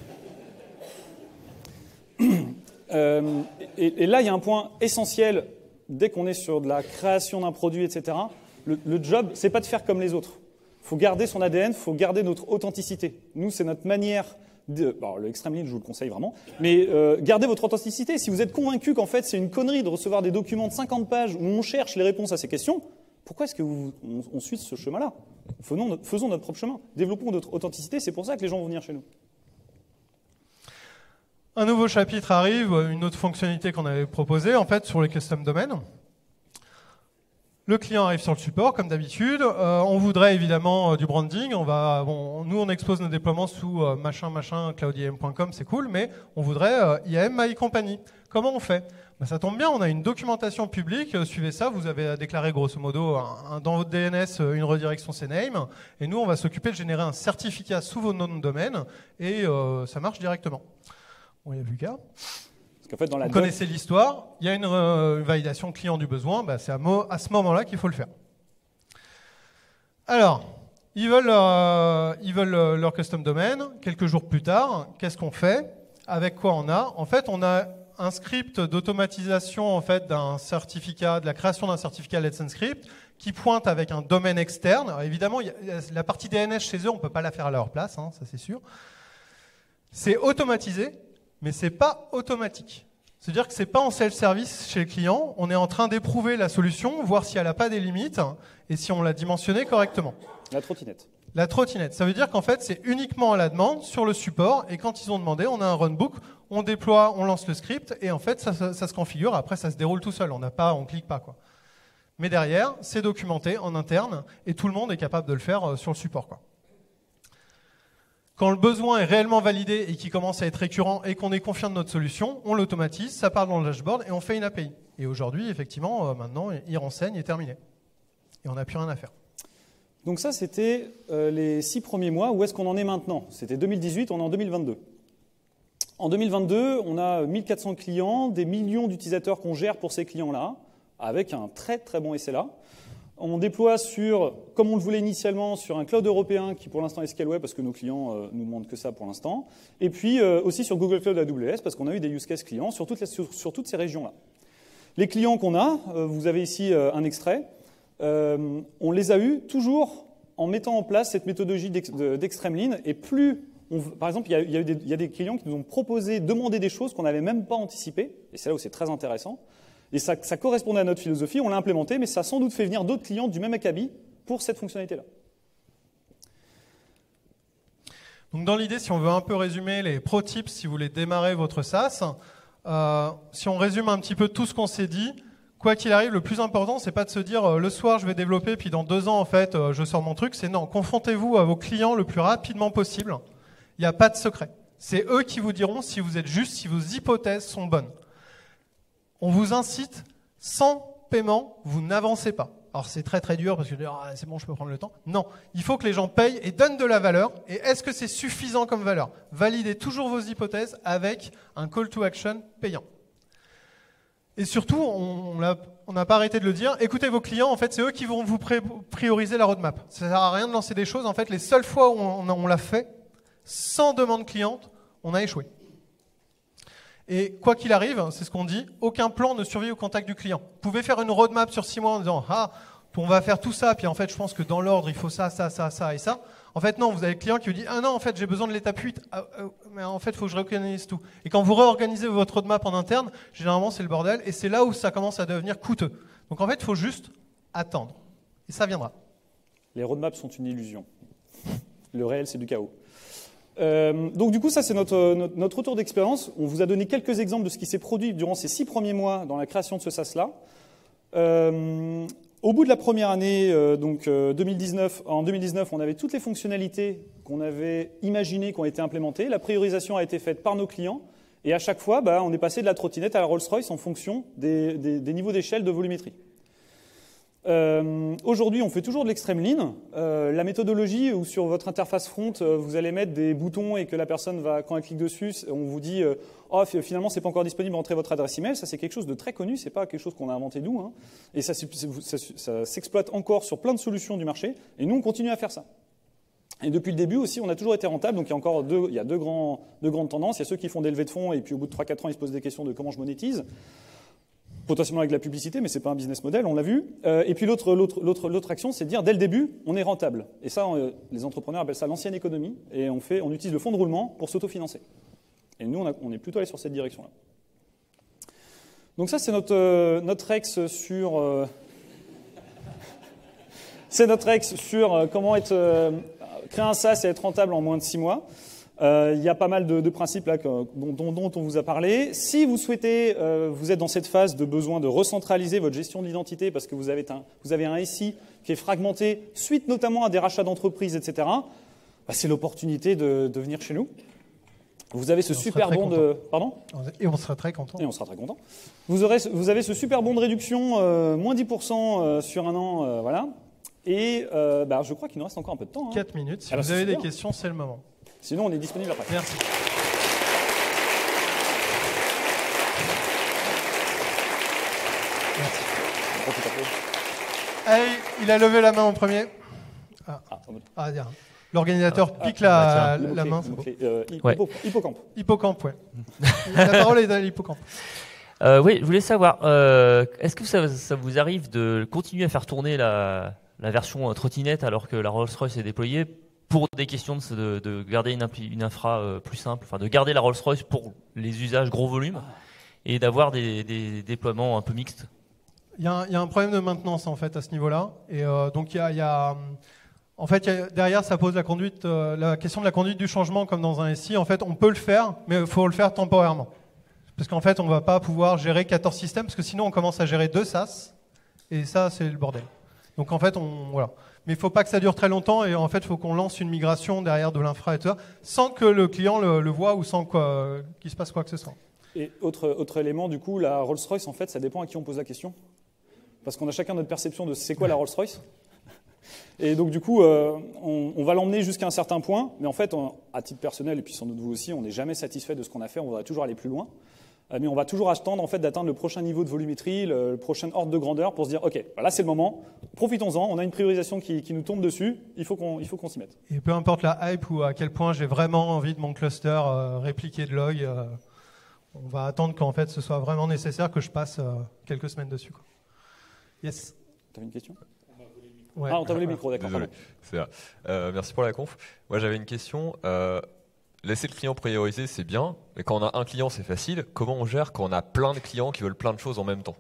euh, et, et là, il y a un point essentiel, dès qu'on est sur de la création d'un produit, et cetera. Le, le job, c'est pas de faire comme les autres. Il faut garder son A D N, il faut garder notre authenticité. Nous, c'est notre manière... De, bon, le Extreme Lean, je vous le conseille vraiment, mais euh, gardez votre authenticité. Si vous êtes convaincu qu'en fait c'est une connerie de recevoir des documents de cinquante pages où on cherche les réponses à ces questions, pourquoi est-ce que vous, on, on suit ce chemin-là ? faisons notre, faisons notre propre chemin, développons notre authenticité, c'est pour ça que les gens vont venir chez nous. Un nouveau chapitre arrive, une autre fonctionnalité qu'on avait proposée, en fait, sur les custom domains. Le client arrive sur le support, comme d'habitude. Euh, on voudrait évidemment euh, du branding. On va, bon, nous, on expose nos déploiements sous euh, machin, machin, cloud I A M point com, c'est cool, mais on voudrait euh, I A M My Company. Comment on fait? Ben, ça tombe bien, on a une documentation publique. Euh, suivez ça, vous avez déclaré grosso modo un, un, dans votre D N S une redirection C name. Et nous, on va s'occuper de générer un certificat sous vos noms de domaine. Et euh, ça marche directement. Bon, il n'y a plus qu'à. En fait, dans la Vous doc... connaissez l'histoire, il y a une, euh, une validation client du besoin, bah, c'est à, mo à ce moment-là qu'il faut le faire. Alors, ils veulent, euh, ils veulent euh, leur custom domain. Quelques jours plus tard, qu'est-ce qu'on fait? Avec quoi on a? En fait, on a un script d'automatisation en fait, d'un certificat, de la création d'un certificat Let's Encrypt qui pointe avec un domaine externe. Alors, évidemment, y a, y a la partie D N S chez eux, on ne peut pas la faire à leur place, hein, ça c'est sûr. C'est automatisé. Mais ce n'est pas automatique. C'est-à-dire que ce n'est pas en self-service chez le client. On est en train d'éprouver la solution, voir si elle n'a pas des limites et si on l'a dimensionnée correctement. La trottinette. La trottinette. Ça veut dire qu'en fait, c'est uniquement à la demande sur le support. Et quand ils ont demandé, on a un runbook, on déploie, on lance le script et en fait, ça, ça, ça se configure. Après, ça se déroule tout seul. On n'a pas, on clique pas, quoi. Mais derrière, c'est documenté en interne et tout le monde est capable de le faire sur le support, quoi. Quand le besoin est réellement validé et qu'il commence à être récurrent et qu'on est confiant de notre solution, on l'automatise, ça part dans le dashboard et on fait une A P I. Et aujourd'hui, effectivement, euh, maintenant, il renseigne et terminé. Et on n'a plus rien à faire. Donc ça, c'était euh, les six premiers mois. Où est-ce qu'on en est maintenant? C'était deux mille dix-huit, on est en deux mille vingt-deux. En deux mille vingt-deux, on a mille quatre cents clients, des millions d'utilisateurs qu'on gère pour ces clients-là, avec un très très bon S L A. On déploie sur, comme on le voulait initialement, sur un cloud européen qui pour l'instant est Scaleway parce que nos clients euh, nous demandent que ça pour l'instant. Et puis euh, aussi sur Google Cloud A W S parce qu'on a eu des use cases clients sur toutes, les, sur, sur toutes ces régions-là. Les clients qu'on a, euh, vous avez ici euh, un extrait, euh, on les a eus toujours en mettant en place cette méthodologie d'Extreme Lean. Et plus, on, par exemple, il y, a, il, y a des, il y a des clients qui nous ont proposé, demandé des choses qu'on n'avait même pas anticipées. Et c'est là où c'est très intéressant. Et ça, ça correspondait à notre philosophie, on l'a implémenté, mais ça a sans doute fait venir d'autres clients du même acabit pour cette fonctionnalité-là. Donc dans l'idée, si on veut un peu résumer les pro tips si vous voulez démarrer votre SaaS, euh, si on résume un petit peu tout ce qu'on s'est dit, quoi qu'il arrive, le plus important, c'est pas de se dire euh, le soir je vais développer, puis dans deux ans en fait euh, je sors mon truc. C'est non, confrontez-vous à vos clients le plus rapidement possible. Il n'y a pas de secret. C'est eux qui vous diront si vous êtes juste, si vos hypothèses sont bonnes. On vous incite, sans paiement, vous n'avancez pas. Alors c'est très très dur parce que ah, c'est bon, je peux prendre le temps. Non, il faut que les gens payent et donnent de la valeur. Et est-ce que c'est suffisant comme valeur? Validez toujours vos hypothèses avec un call to action payant. Et surtout, on n'a pas arrêté de le dire, écoutez vos clients, en fait c'est eux qui vont vous prioriser la roadmap. Ça ne sert à rien de lancer des choses, en fait les seules fois où on, on l'a fait, sans demande cliente, on a échoué. Et quoi qu'il arrive, c'est ce qu'on dit, aucun plan ne survit au contact du client. Vous pouvez faire une roadmap sur six mois en disant « Ah, on va faire tout ça, puis en fait, je pense que dans l'ordre, il faut ça, ça, ça, ça et ça. » En fait, non, vous avez le client qui vous dit « Ah non, en fait, j'ai besoin de l'étape huit. Ah, euh, mais en fait, il faut que je réorganise tout. » Et quand vous réorganisez votre roadmap en interne, généralement, c'est le bordel, et c'est là où ça commence à devenir coûteux. Donc en fait, il faut juste attendre. Et ça viendra. Les roadmaps sont une illusion. Le réel, c'est du chaos. Euh, donc du coup, ça c'est notre, notre, notre retour d'expérience. On vous a donné quelques exemples de ce qui s'est produit durant ces six premiers mois dans la création de ce SaaS-là. Euh, au bout de la première année, euh, donc euh, deux mille dix-neuf, en deux mille dix-neuf, on avait toutes les fonctionnalités qu'on avait imaginées, qui ont été implémentées. La priorisation a été faite par nos clients. Et à chaque fois, bah, on est passé de la trottinette à la Rolls-Royce en fonction des, des, des niveaux d'échelle de volumétrie. Euh, Aujourd'hui, on fait toujours de l'extreme lean. Euh, la méthodologie où sur votre interface front, euh, vous allez mettre des boutons et que la personne va, quand elle clique dessus, on vous dit euh, « Oh, finalement, c'est pas encore disponible, entrez votre adresse email ». Ça, c'est quelque chose de très connu. C'est pas quelque chose qu'on a inventé nous. Hein. Et ça, ça, ça s'exploite encore sur plein de solutions du marché. Et nous, on continue à faire ça. Et depuis le début aussi, on a toujours été rentable. Donc il y a encore deux, il y a deux, grands, deux grandes tendances. Il y a ceux qui font des levées de fonds et puis au bout de trois quatre ans, ils se posent des questions de comment je monétise. Potentiellement avec la publicité, mais ce n'est pas un business model, on l'a vu. Euh, et puis l'autre, l'autre, l'autre, l'autre action, c'est de dire dès le début, on est rentable. Et ça, on, les entrepreneurs appellent ça l'ancienne économie. Et on, fait, on utilise le fonds de roulement pour s'autofinancer. Et nous, on, a, on est plutôt allé sur cette direction-là. Donc ça, c'est notre, euh, notre ex sur... Euh, c'est notre ex sur euh, comment être, euh, créer un SaaS et être rentable en moins de six mois. Euh, il y a pas mal de, de principes là, que, dont, dont, dont on vous a parlé. Si vous souhaitez, euh, vous êtes dans cette phase de besoin de recentraliser votre gestion de l'identité parce que vous avez un, vous avez un S I qui est fragmenté, suite notamment à des rachats d'entreprises, et cetera, bah, c'est l'opportunité de, de venir chez nous. Vous avez ce super bon de... Pardon ? Et on sera très content. Et on sera très content. Vous, aurez, vous avez ce super bon de réduction, euh, moins dix pour cent euh, sur un an, euh, voilà. Et euh, bah, je crois qu'il nous reste encore un peu de temps. Hein. quatre minutes. Si Alors, vous avez super. des questions, c'est le moment. Sinon, on est disponible après. Merci. Merci. Allez, il a levé la main en premier. Ah, Ah, en mode- ah dire. L'organisateur Ah, pique ah, la, bah, tiens, la le main. mot-clé, c'est le beau. mot-clé, euh, hi- Ouais. hippo- hippocampe. Hippocampe, ouais. La parole est à l'hippocampe. Euh, oui, je voulais savoir, euh, est-ce que ça, ça vous arrive de continuer à faire tourner la, la version euh, trottinette alors que la Rolls-Royce est déployée pour des questions de, de, de garder une, impli- une infra euh, plus simple, enfin de garder la Rolls-Royce pour les usages gros volume et d'avoir des, des déploiements un peu mixtes? Il y, a un, il y a un problème de maintenance en fait à ce niveau-là. Et euh, donc il y a, il y a, en fait, il y a- derrière, ça pose la conduite, euh, la question de la conduite du changement comme dans un S I. En fait, on peut le faire, mais il faut le faire temporairement. Parce qu'en fait, on ne va pas pouvoir gérer quatorze systèmes, parce que sinon, on commence à gérer deux SaaS, et ça, c'est le bordel. Donc en fait, on, voilà. Mais il ne faut pas que ça dure très longtemps, et en fait, il faut qu'on lance une migration derrière de l'infra et tout ça, sans que le client le, le voit ou sans quoi, qu'il se passe quoi que ce soit. Et autre, autre élément, du coup, la Rolls-Royce, en fait, ça dépend à qui on pose la question. Parce qu'on a chacun notre perception de c'est quoi la Rolls-Royce. Et donc, du coup, euh, on, on va l'emmener jusqu'à un certain point, mais en fait, on, à titre personnel, et puis sans doute vous aussi, on n'est jamais satisfait de ce qu'on a fait, on va toujours aller plus loin. Euh, mais on va toujours attendre en fait, d'atteindre le prochain niveau de volumétrie, le, le prochain ordre de grandeur pour se dire, OK, bah là c'est le moment, profitons-en, on a une priorisation qui, qui nous tombe dessus, il faut qu'on il faut qu'on s'y mette. Et peu importe la hype ou à quel point j'ai vraiment envie de mon cluster euh, répliqué de log, euh, on va attendre qu'en fait ce soit vraiment nécessaire que je passe euh, quelques semaines dessus. Quoi. Yes. T'avais une question ? Ouais. Ah, on t'a volé le micro, d'accord. Désolé. pardon. C'est là. Euh, merci pour la conf. Moi, j'avais une question. Euh, laisser le client prioriser, c'est bien, mais quand on a un client, c'est facile. Comment on gère quand on a plein de clients qui veulent plein de choses en même temps?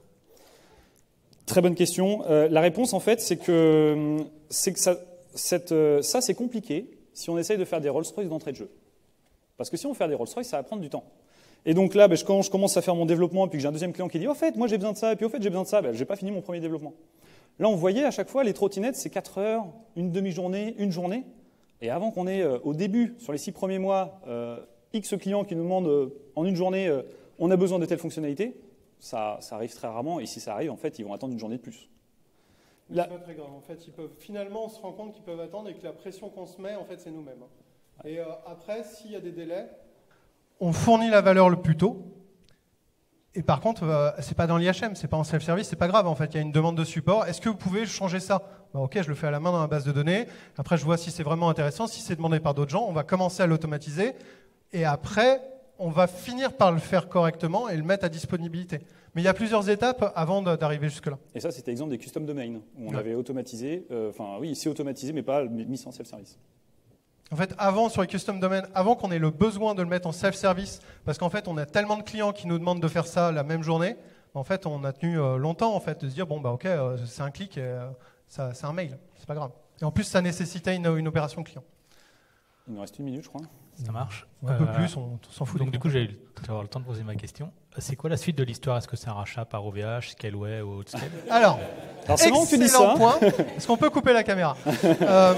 Très bonne question. Euh, la réponse, en fait, c'est que, c'est que ça, cette, euh, ça, c'est compliqué si on essaye de faire des Rolls-Royce d'entrée de jeu. Parce que si on fait des Rolls-Royce, ça va prendre du temps. Et donc là, ben, je, quand je commence à faire mon développement, puis que j'ai un deuxième client qui dit « Au fait, moi j'ai besoin de ça, et puis au fait, j'ai besoin de ça ben, », je n'ai pas fini mon premier développement. Là, on voyait à chaque fois, les trottinettes, c'est quatre heures, une demi-journée, une journée. Et avant qu'on ait, euh, au début, sur les six premiers mois, euh, X clients qui nous demandent euh, en une journée, euh, on a besoin de telle fonctionnalité, ça, ça arrive très rarement. Et si ça arrive, en fait, ils vont attendre une journée de plus. Là, c'est pas très grave. En fait, ils peuvent, finalement, on se rend compte qu'ils peuvent attendre et que la pression qu'on se met, en fait, c'est nous-mêmes. Et euh, après, s'il y a des délais, on fournit la valeur le plus tôt. Et par contre, euh, c'est pas dans l'I H M, c'est pas en self-service, c'est pas grave. En fait, il y a une demande de support. Est-ce que vous pouvez changer ça? Bah, ok, je le fais à la main dans la base de données. Après, je vois si c'est vraiment intéressant. Si c'est demandé par d'autres gens, on va commencer à l'automatiser. Et après, on va finir par le faire correctement et le mettre à disponibilité. Mais il y a plusieurs étapes avant d'arriver jusque-là. Et ça, c'était l'exemple des custom domains, où on Ouais. avait automatisé, euh, enfin oui, c'est automatisé, mais pas mis en self-service. En fait, avant, sur les custom domains, avant qu'on ait le besoin de le mettre en self-service, parce qu'en fait, on a tellement de clients qui nous demandent de faire ça la même journée, en fait, on a tenu euh, longtemps en fait, de se dire, bon, bah ok, euh, c'est un clic, et, euh, ça, c'est un mail, c'est pas grave. Et en plus, ça nécessitait une, une opération client. Il nous reste une minute, je crois. Ça marche. Un peu Euh, plus, on, on s'en fout. Donc des du coup, j'ai eu avoir le temps de poser ma question. C'est quoi la suite de l'histoire? Est-ce que c'est un rachat par O V H, Scaleway ou Outscale? Alors, Alors, c'est marrant que tu dis excellent ça. point. Est-ce qu'on peut couper la caméra? Euh,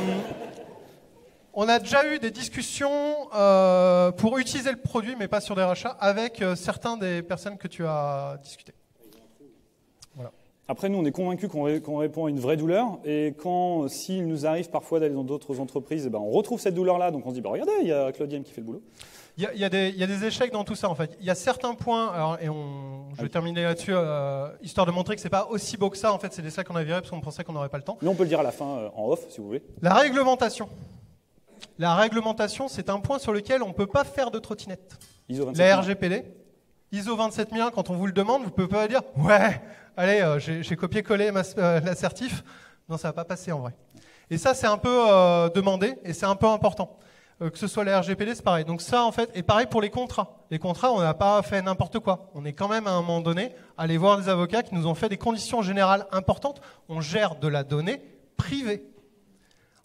On a déjà eu des discussions euh, pour utiliser le produit, mais pas sur des rachats, avec euh, certains des personnes que tu as discuté. Après, nous, on est convaincus qu'on ré- qu'on répond à une vraie douleur. Et quand, s'il nous arrive parfois d'aller dans d'autres entreprises, eh ben, on retrouve cette douleur-là. Donc on se dit, bah, regardez, il y a Claude Diem qui fait le boulot. Il y, a, il, y a des, il y a des échecs dans tout ça, en fait. Il y a certains points, alors, et on, je vais terminer là-dessus, euh, histoire de montrer que c'est pas aussi beau que ça. En fait, c'est des sacs qu'on a virés parce qu'on pensait qu'on n'aurait pas le temps. Mais on peut le dire à la fin, euh, en off, si vous voulez. La réglementation. La réglementation, c'est un point sur lequel on ne peut pas faire de trottinette. I S O vingt-sept La mille. R G P D, I S O vingt-sept mille un, quand on vous le demande, vous ne pouvez pas dire « Ouais, allez, euh, j'ai, j'ai copié-collé ma, euh, l'assertif. » Non, ça ne va pas passer en vrai. Et ça, c'est un peu euh, demandé et c'est un peu important. Euh, que ce soit la R G P D, c'est pareil. Donc ça, en fait, et pareil pour les contrats. Les contrats, on n'a pas fait n'importe quoi. On est quand même, à un moment donné, allé voir des avocats qui nous ont fait des conditions générales importantes. On gère de la donnée privée.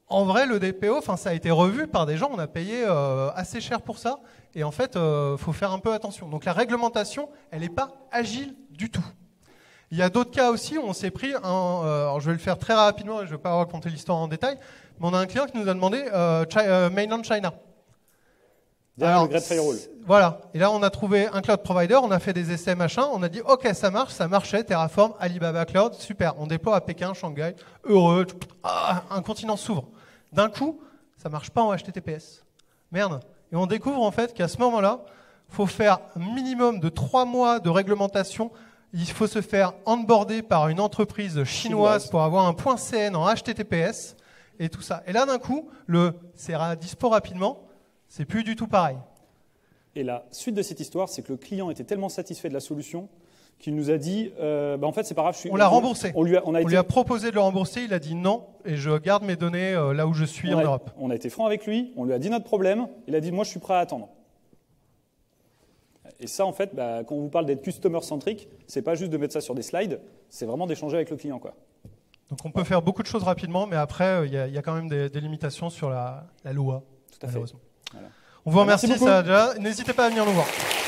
en vrai, le D P O, enfin, ça a été revu par des gens, on a payé euh, assez cher pour ça, et en fait, il euh, faut faire un peu attention. Donc la réglementation, elle n'est pas agile du tout. Il y a d'autres cas aussi où on s'est pris, un, euh, alors je vais le faire très rapidement, je ne vais pas raconter l'histoire en détail, mais on a un client qui nous a demandé euh, Chi- euh, Mainland China. Derrière le Great Firewall. Voilà, et là on a trouvé un cloud provider, on a fait des essais machin, on a dit ok ça marche, ça marchait, Terraform, Alibaba Cloud, super, on déploie à Pékin, Shanghai, heureux, ah, un continent s'ouvre. D'un coup, ça marche pas en H T T P S. Merde. Et on découvre en fait qu'à ce moment-là, il faut faire un minimum de trois mois de réglementation. Il faut se faire onboarder par une entreprise chinoise, chinoise. pour avoir un point C N en H T T P S et tout ça. Et là, d'un coup, le c'est dispo rapidement, c'est plus du tout pareil. Et la suite de cette histoire, c'est que le client était tellement satisfait de la solution qu'il nous a dit, euh, bah en fait, c'est pas grave. Je suis, on l'a remboursé. On lui a, on a on été, lui a proposé de le rembourser, il a dit non, et je garde mes données euh, là où je suis en a, Europe. On a été franc avec lui, on lui a dit notre problème, il a dit moi je suis prêt à attendre. Et ça, en fait, bah, quand on vous parle d'être customer-centrique, c'est pas juste de mettre ça sur des slides, c'est vraiment d'échanger avec le client, quoi. Donc on peut faire beaucoup de choses rapidement, mais après, il euh, y, y a quand même des, des limitations sur la, la loi. Tout à fait. Malheureusement. Voilà. On vous remercie, Merci beaucoup. Saadja. N'hésitez pas à venir nous voir.